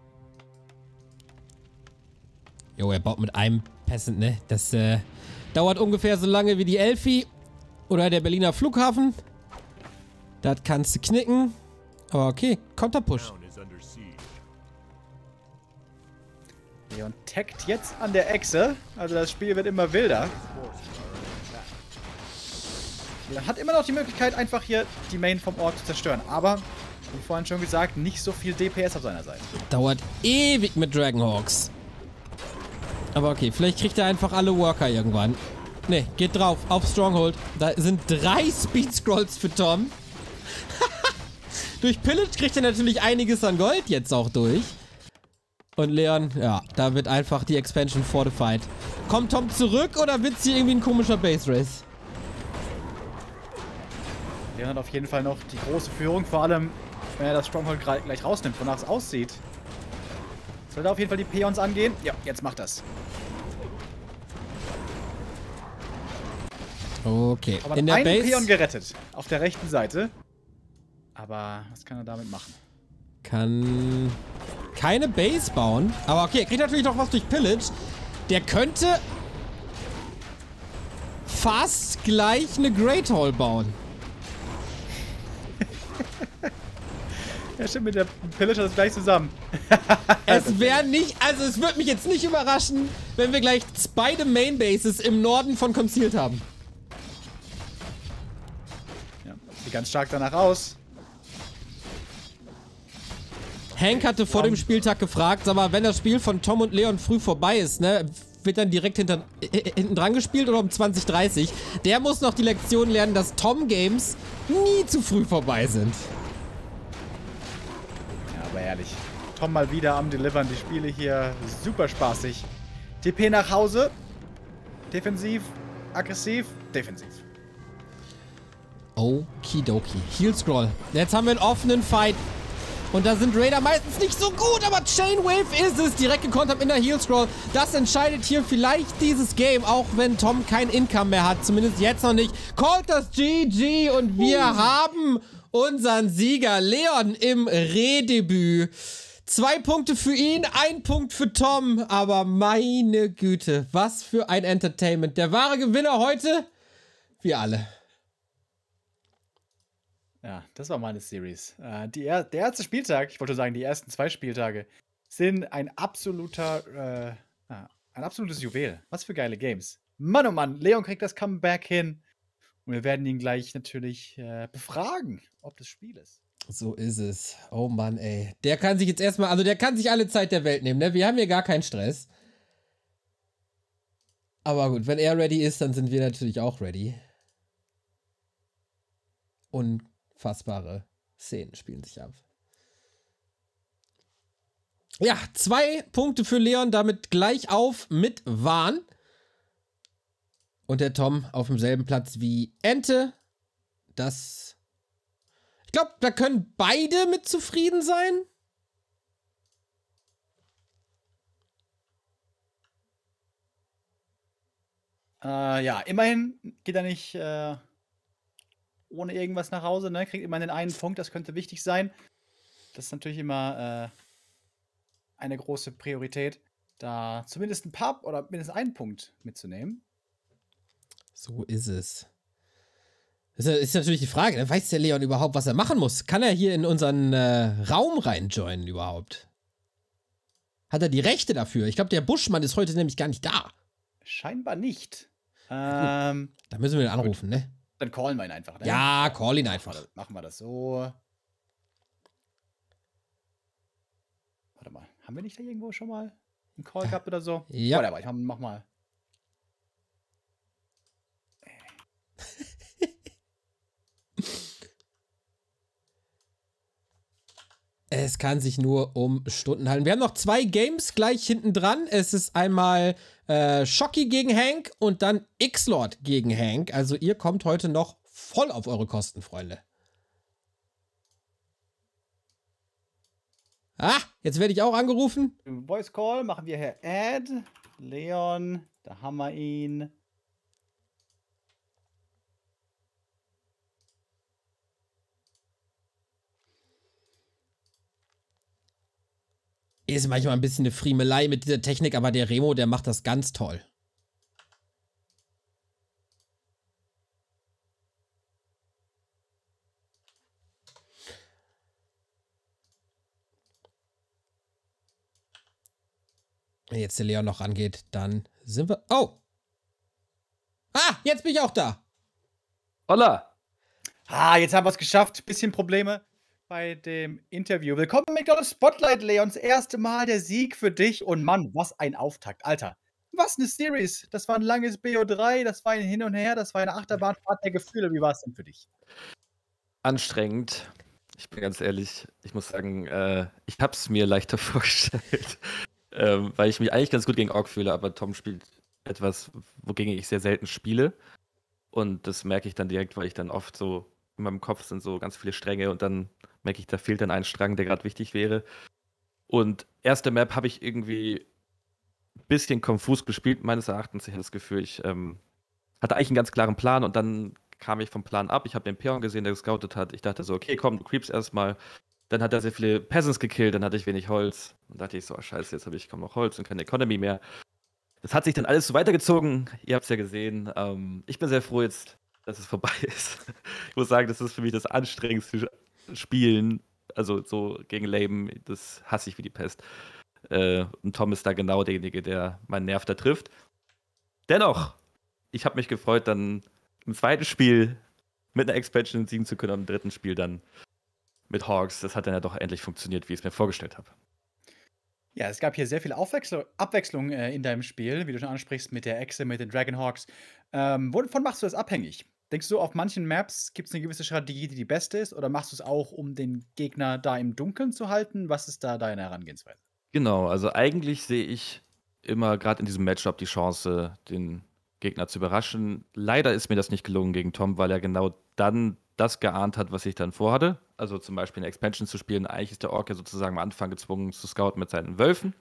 Jo, er baut mit einem Peasant, ne? Das dauert ungefähr so lange wie die Elfi oder der Berliner Flughafen. Das kannst du knicken. Aber okay, Konterpush. Leon taggt jetzt an der Echse. Also das Spiel wird immer wilder. Leon hat immer noch die Möglichkeit, einfach hier die Main vom Ort zu zerstören. Aber, wie vorhin schon gesagt, nicht so viel DPS auf seiner Seite. Dauert ewig mit Dragonhawks. Aber okay, vielleicht kriegt er einfach alle Worker irgendwann. Ne, geht drauf, auf Stronghold. Da sind 3 Speed Scrolls für Tom. Durch Pillage kriegt er natürlich einiges an Gold jetzt auch durch. Und Leon, ja, da wird einfach die Expansion fortified. Kommt Tom zurück oder wird es hier irgendwie ein komischer Base Race? Leon hat auf jeden Fall noch die große Führung, vor allem, wenn er das Stronghold gleich rausnimmt, wonach es aussieht. Soll da auf jeden Fall die Peons angehen? Ja, jetzt macht das. Okay, Aber in der einen Base Peon gerettet. Auf der rechten Seite. Aber was kann er damit machen? kann keine Base bauen. Aber okay, er kriegt natürlich noch was durch Pillage. Der könnte fast gleich eine Great Hall bauen. Ja, stimmt, mit der Pillager ist gleich zusammen. Es wäre nicht, also es würde mich jetzt nicht überraschen, wenn wir gleich beide Mainbases im Norden von Concealed haben. Ja, sieht ganz stark danach aus. Hank hatte vor dem Spieltag gefragt, sag mal, wenn das Spiel von Tom und Leon früh vorbei ist, ne, wird dann direkt hinten dran gespielt oder um 20:30? Der muss noch die Lektion lernen, dass Tom-Games nie zu früh vorbei sind. Ja, aber ehrlich. Tom mal wieder am Delivern. Die Spiele hier super spaßig. TP nach Hause. Defensiv, aggressiv, defensiv. Okidoki. Heal Scroll. Jetzt haben wir einen offenen Fight. Und da sind Raider meistens nicht so gut, aber Chainwave ist es. Direkt gekontert in der Heal Scroll. Das entscheidet hier vielleicht dieses Game, auch wenn Tom kein Income mehr hat. Zumindest jetzt noch nicht. Callt das GG und wir haben unseren Sieger Leon im Rehdebüt. 2 Punkte für ihn, 1 Punkt für Tom. Aber meine Güte, was für ein Entertainment. Der wahre Gewinner heute, wir alle. Ja, das war meine Series. Der erste Spieltag, ich wollte sagen, die ersten 2 Spieltage, sind ein absolutes Juwel. Was für geile Games. Mann, oh Mann, Leon kriegt das Comeback hin. Und wir werden ihn gleich natürlich befragen, ob das Spiel ist. So ist es. Oh Mann, ey. Der kann sich jetzt erstmal, also der kann sich alle Zeit der Welt nehmen, ne? Wir haben hier gar keinen Stress. Aber gut, wenn er ready ist, dann sind wir natürlich auch ready. Unfassbare Szenen spielen sich ab. Ja, 2 Punkte für Leon, damit gleich auf mit Wahn. Und der Tom auf demselben Platz wie Ente. Das... Ich glaube, da können beide mit zufrieden sein. Ja, immerhin geht er nicht ohne irgendwas nach Hause, ne? Kriegt immerhin den einen Punkt, das könnte wichtig sein. Das ist natürlich immer eine große Priorität, da zumindest ein paar oder mindestens einen Punkt mitzunehmen. So ist es. Das ist natürlich die Frage, ne? Weiß der Leon überhaupt, was er machen muss? Kann er hier in unseren Raum reinjoinen überhaupt? Hat er die Rechte dafür? Ich glaube, der Buschmann ist heute nämlich gar nicht da. Scheinbar nicht. Da müssen wir ihn anrufen, ne? Dann callen wir ihn einfach, ne? Ja, call ihn einfach. Machen wir das so. Warte mal, haben wir nicht da irgendwo schon mal einen Call gehabt oder so? Ja. Warte, mach mal. Es kann sich nur um Stunden handeln. Wir haben noch 2 Games gleich hinten dran. Es ist einmal Shocky gegen Hank und dann X-Lord gegen Hank. Also ihr kommt heute noch voll auf eure Kosten, Freunde. Ah, jetzt werde ich auch angerufen. Voice Call machen wir hier Add. Leon, da haben wir ihn. Ist manchmal ein bisschen eine Friemelei mit dieser Technik, aber der Remo, der macht das ganz toll. Wenn jetzt der Leon noch rangeht, dann sind wir... Oh! Ah, jetzt bin ich auch da. Holla! Jetzt haben wir es geschafft. Bisschen Probleme bei dem Interview. Willkommen im McDonald's Spotlight, Leon. Das erste Mal der Sieg für dich. Und Mann, was ein Auftakt. Alter, was eine Series. Das war ein langes BO3, das war ein Hin und Her, das war eine Achterbahnfahrt der Gefühle. Wie war es denn für dich? Anstrengend. Ich bin ganz ehrlich, ich muss sagen, ich habe es mir leichter vorgestellt, weil ich mich eigentlich ganz gut gegen Orc fühle, aber Tom spielt etwas, wogegen ich sehr selten spiele. Und das merke ich dann direkt, weil ich dann oft so, in meinem Kopf sind so ganz viele Stränge und dann merke ich, da fehlt dann ein Strang, der gerade wichtig wäre. Und erste Map habe ich irgendwie ein bisschen konfus gespielt, meines Erachtens. Ich habe das Gefühl, ich hatte eigentlich einen ganz klaren Plan und dann kam ich vom Plan ab. Ich habe den Peon gesehen, der gescoutet hat. Ich dachte so, okay, komm, du creeps erstmal. Dann hat er sehr viele Peasants gekillt, dann hatte ich wenig Holz. Und dachte ich so, scheiße, jetzt habe ich kaum noch Holz und keine Economy mehr. Das hat sich dann alles so weitergezogen. Ihr habt es ja gesehen. Ich bin sehr froh jetzt, dass es vorbei ist. Ich muss sagen, das ist für mich das anstrengendste Spielen. Also so gegen Leben, das hasse ich wie die Pest. Und Tom ist da genau derjenige, der meinen Nerv da trifft. Dennoch, ich habe mich gefreut, dann im zweiten Spiel mit einer Expansion siegen zu können und im dritten Spiel dann mit Hawks. Das hat dann ja doch endlich funktioniert, wie ich es mir vorgestellt habe. Ja, es gab hier sehr viel Abwechslung in deinem Spiel, wie du schon ansprichst, mit der Echse, mit den Dragonhawks. Wovon machst du das abhängig? Denkst du, auf manchen Maps gibt es eine gewisse Strategie, die beste ist? Oder machst du es auch, um den Gegner da im Dunkeln zu halten? Was ist da deine Herangehensweise? Genau, also eigentlich sehe ich immer gerade in diesem Matchup die Chance, den Gegner zu überraschen. Leider ist mir das nicht gelungen gegen Tom, weil er genau dann das geahnt hat, was ich dann vorhatte. Also zum Beispiel eine Expansion zu spielen. Eigentlich ist der Ork ja sozusagen am Anfang gezwungen zu scouten mit seinen Wölfen.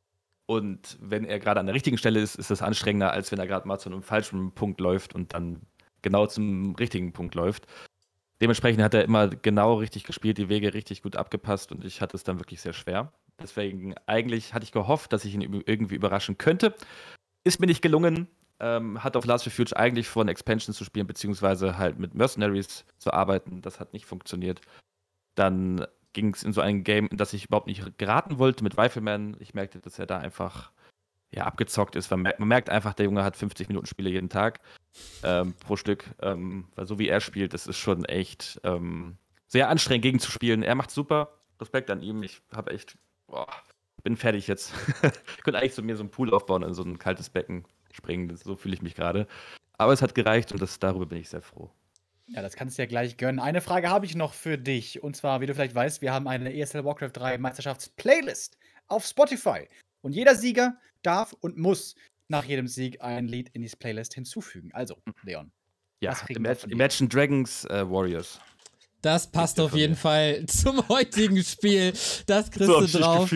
Und wenn er gerade an der richtigen Stelle ist, ist das anstrengender, als wenn er gerade mal zu einem falschen Punkt läuft und dann genau zum richtigen Punkt läuft. Dementsprechend hat er immer genau richtig gespielt, die Wege richtig gut abgepasst und ich hatte es dann wirklich sehr schwer. Deswegen eigentlich hatte ich gehofft, dass ich ihn irgendwie überraschen könnte. Ist mir nicht gelungen. Hat auf Last Refuge eigentlich vor, eine Expansion zu spielen, beziehungsweise halt mit Mercenaries zu arbeiten. Das hat nicht funktioniert. Dann ging es in so ein Game, in das ich überhaupt nicht geraten wollte, mit Rifleman. Ich merkte, dass er da einfach abgezockt ist. Man merkt einfach, der Junge hat 50 Minuten Spiele jeden Tag pro Stück. Weil so wie er spielt, das ist schon echt sehr anstrengend gegen zu spielen. Er macht super. Respekt an ihm. Ich habe echt, bin fertig jetzt. Ich könnte eigentlich mir so einen Pool aufbauen in so ein kaltes Becken springen. So fühle ich mich gerade. Aber es hat gereicht und darüber bin ich sehr froh. Ja, das kannst du ja gleich gönnen. Eine Frage habe ich noch für dich. Und zwar, wie du vielleicht weißt, wir haben eine ESL Warcraft 3 Meisterschafts-Playlist auf Spotify. Und jeder Sieger darf und muss nach jedem Sieg ein Lied in diese Playlist hinzufügen. Also, Leon. Ja, was kriegen wir von dir? Imagine Dragons Warriors. Das passt auf jeden Fall zum heutigen Spiel. Das kriegst du drauf.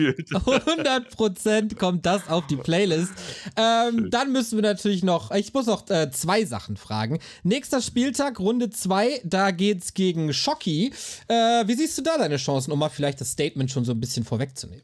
100% kommt das auf die Playlist. Dann müssen wir natürlich noch, ich muss noch 2 Sachen fragen. Nächster Spieltag, Runde 2, da geht's gegen Shocky. Wie siehst du da deine Chancen, um mal vielleicht das Statement schon so ein bisschen vorwegzunehmen?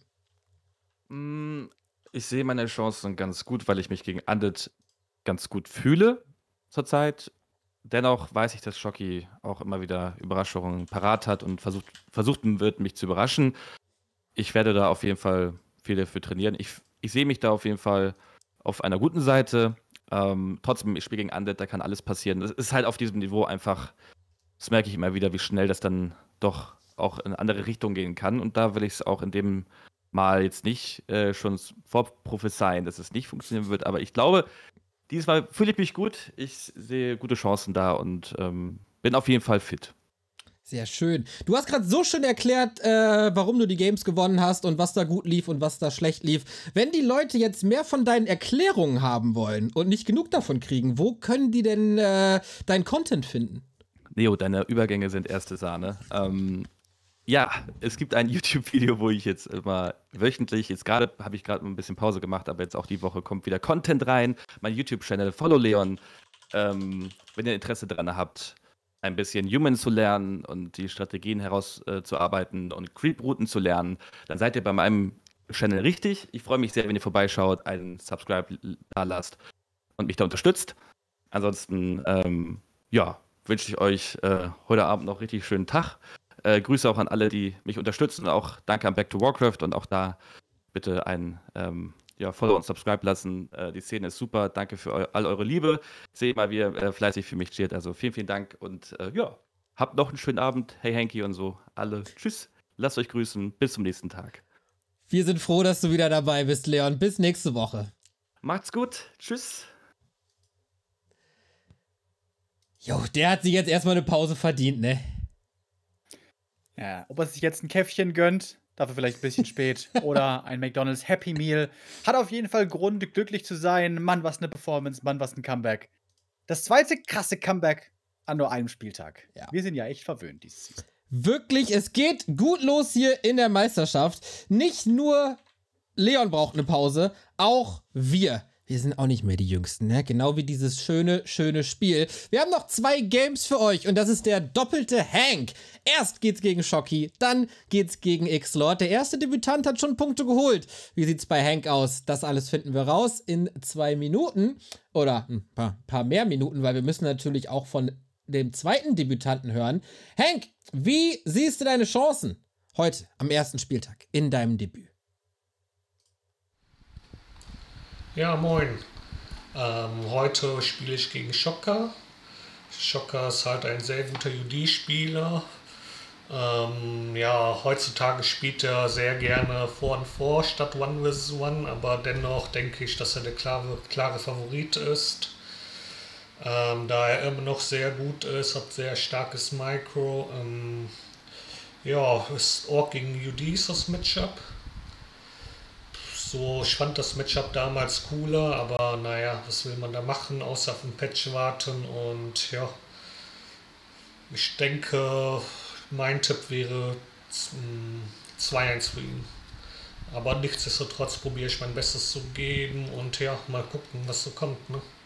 Ich sehe meine Chancen ganz gut, weil ich mich gegen Undead ganz gut fühle zurzeit. Dennoch weiß ich, dass Shocky auch immer wieder Überraschungen parat hat und versuchen wird, mich zu überraschen. Ich werde da auf jeden Fall viel dafür trainieren. Ich sehe mich da auf jeden Fall auf einer guten Seite. Trotzdem, ich spiele gegen Undead, da kann alles passieren. Das ist halt auf diesem Niveau einfach, das merke ich immer wieder, wie schnell das dann doch auch in andere Richtungen gehen kann. Und da will ich es auch in dem Mal jetzt nicht schon vorprophezeien, dass es nicht funktionieren wird. Aber ich glaube, diesmal fühle ich mich gut. Ich sehe gute Chancen da und bin auf jeden Fall fit. Sehr schön. Du hast gerade so schön erklärt, warum du die Games gewonnen hast und was da gut lief und was da schlecht lief. Wenn die Leute jetzt mehr von deinen Erklärungen haben wollen und nicht genug davon kriegen, wo können die denn deinen Content finden? Leo, deine Übergänge sind erste Sahne. Ja, es gibt ein YouTube-Video, wo ich jetzt immer wöchentlich, jetzt gerade habe ich gerade ein bisschen Pause gemacht, aber jetzt auch die Woche kommt wieder Content rein. Mein YouTube-Channel, Follow Leon. Wenn ihr Interesse daran habt, ein bisschen Human zu lernen und die Strategien herauszuarbeiten und Creep-Routen zu lernen, dann seid ihr bei meinem Channel richtig. Ich freue mich sehr, wenn ihr vorbeischaut, einen Subscribe da lasst und mich da unterstützt. Ansonsten, ja, wünsche ich euch heute Abend noch richtig schönen Tag. Grüße auch an alle, die mich unterstützen. Und auch danke an Back to Warcraft und auch da bitte ein Follow und Subscribe lassen. Die Szene ist super. Danke für all eure Liebe. Seht mal, wie ihr fleißig für mich cheert. Also vielen, vielen Dank und ja, habt noch einen schönen Abend. Hey Hanky und so. Alle. Tschüss. Lasst euch grüßen. Bis zum nächsten Tag. Wir sind froh, dass du wieder dabei bist, Leon. Bis nächste Woche. Macht's gut. Tschüss. Jo, der hat sich jetzt erstmal eine Pause verdient, ne? Ja, ob er sich jetzt ein Käffchen gönnt, dafür vielleicht ein bisschen spät, oder ein McDonald's Happy Meal, hat auf jeden Fall Grund, glücklich zu sein. Mann, was eine Performance, Mann, was ein Comeback. Das zweite krasse Comeback an nur einem Spieltag. Ja. Wir sind ja echt verwöhnt dieses Season. Wirklich, es geht gut los hier in der Meisterschaft. Nicht nur Leon braucht eine Pause, auch wir. Wir sind auch nicht mehr die Jüngsten, ne? Genau wie dieses schöne Spiel. Wir haben noch 2 Games für euch und das ist der doppelte Hank. Erst geht's gegen Shocky, dann geht's gegen X-Lord. Der erste Debütant hat schon Punkte geholt. Wie sieht's bei Hank aus? Das alles finden wir raus in 2 Minuten. Oder ein paar mehr Minuten, weil wir müssen natürlich auch von dem zweiten Debütanten hören. Hank, wie siehst du deine Chancen heute am ersten Spieltag in deinem Debüt? Ja, moin. Heute spiele ich gegen Shocker. Shocker ist halt ein sehr guter UD-Spieler. Ja, heutzutage spielt er sehr gerne 4-on-4 statt 1 vs 1, aber dennoch denke ich, dass er der klare Favorit ist. Da er immer noch sehr gut ist, hat sehr starkes Micro. Ja, ist Orc gegen UD ist das Matchup. So, ich fand das Matchup damals cooler, aber naja, was will man da machen, außer auf den Patch warten und ja, ich denke, mein Tipp wäre 2-1 für ihn. Aber nichtsdestotrotz probiere ich mein Bestes zu geben und ja, mal gucken, was so kommt, ne?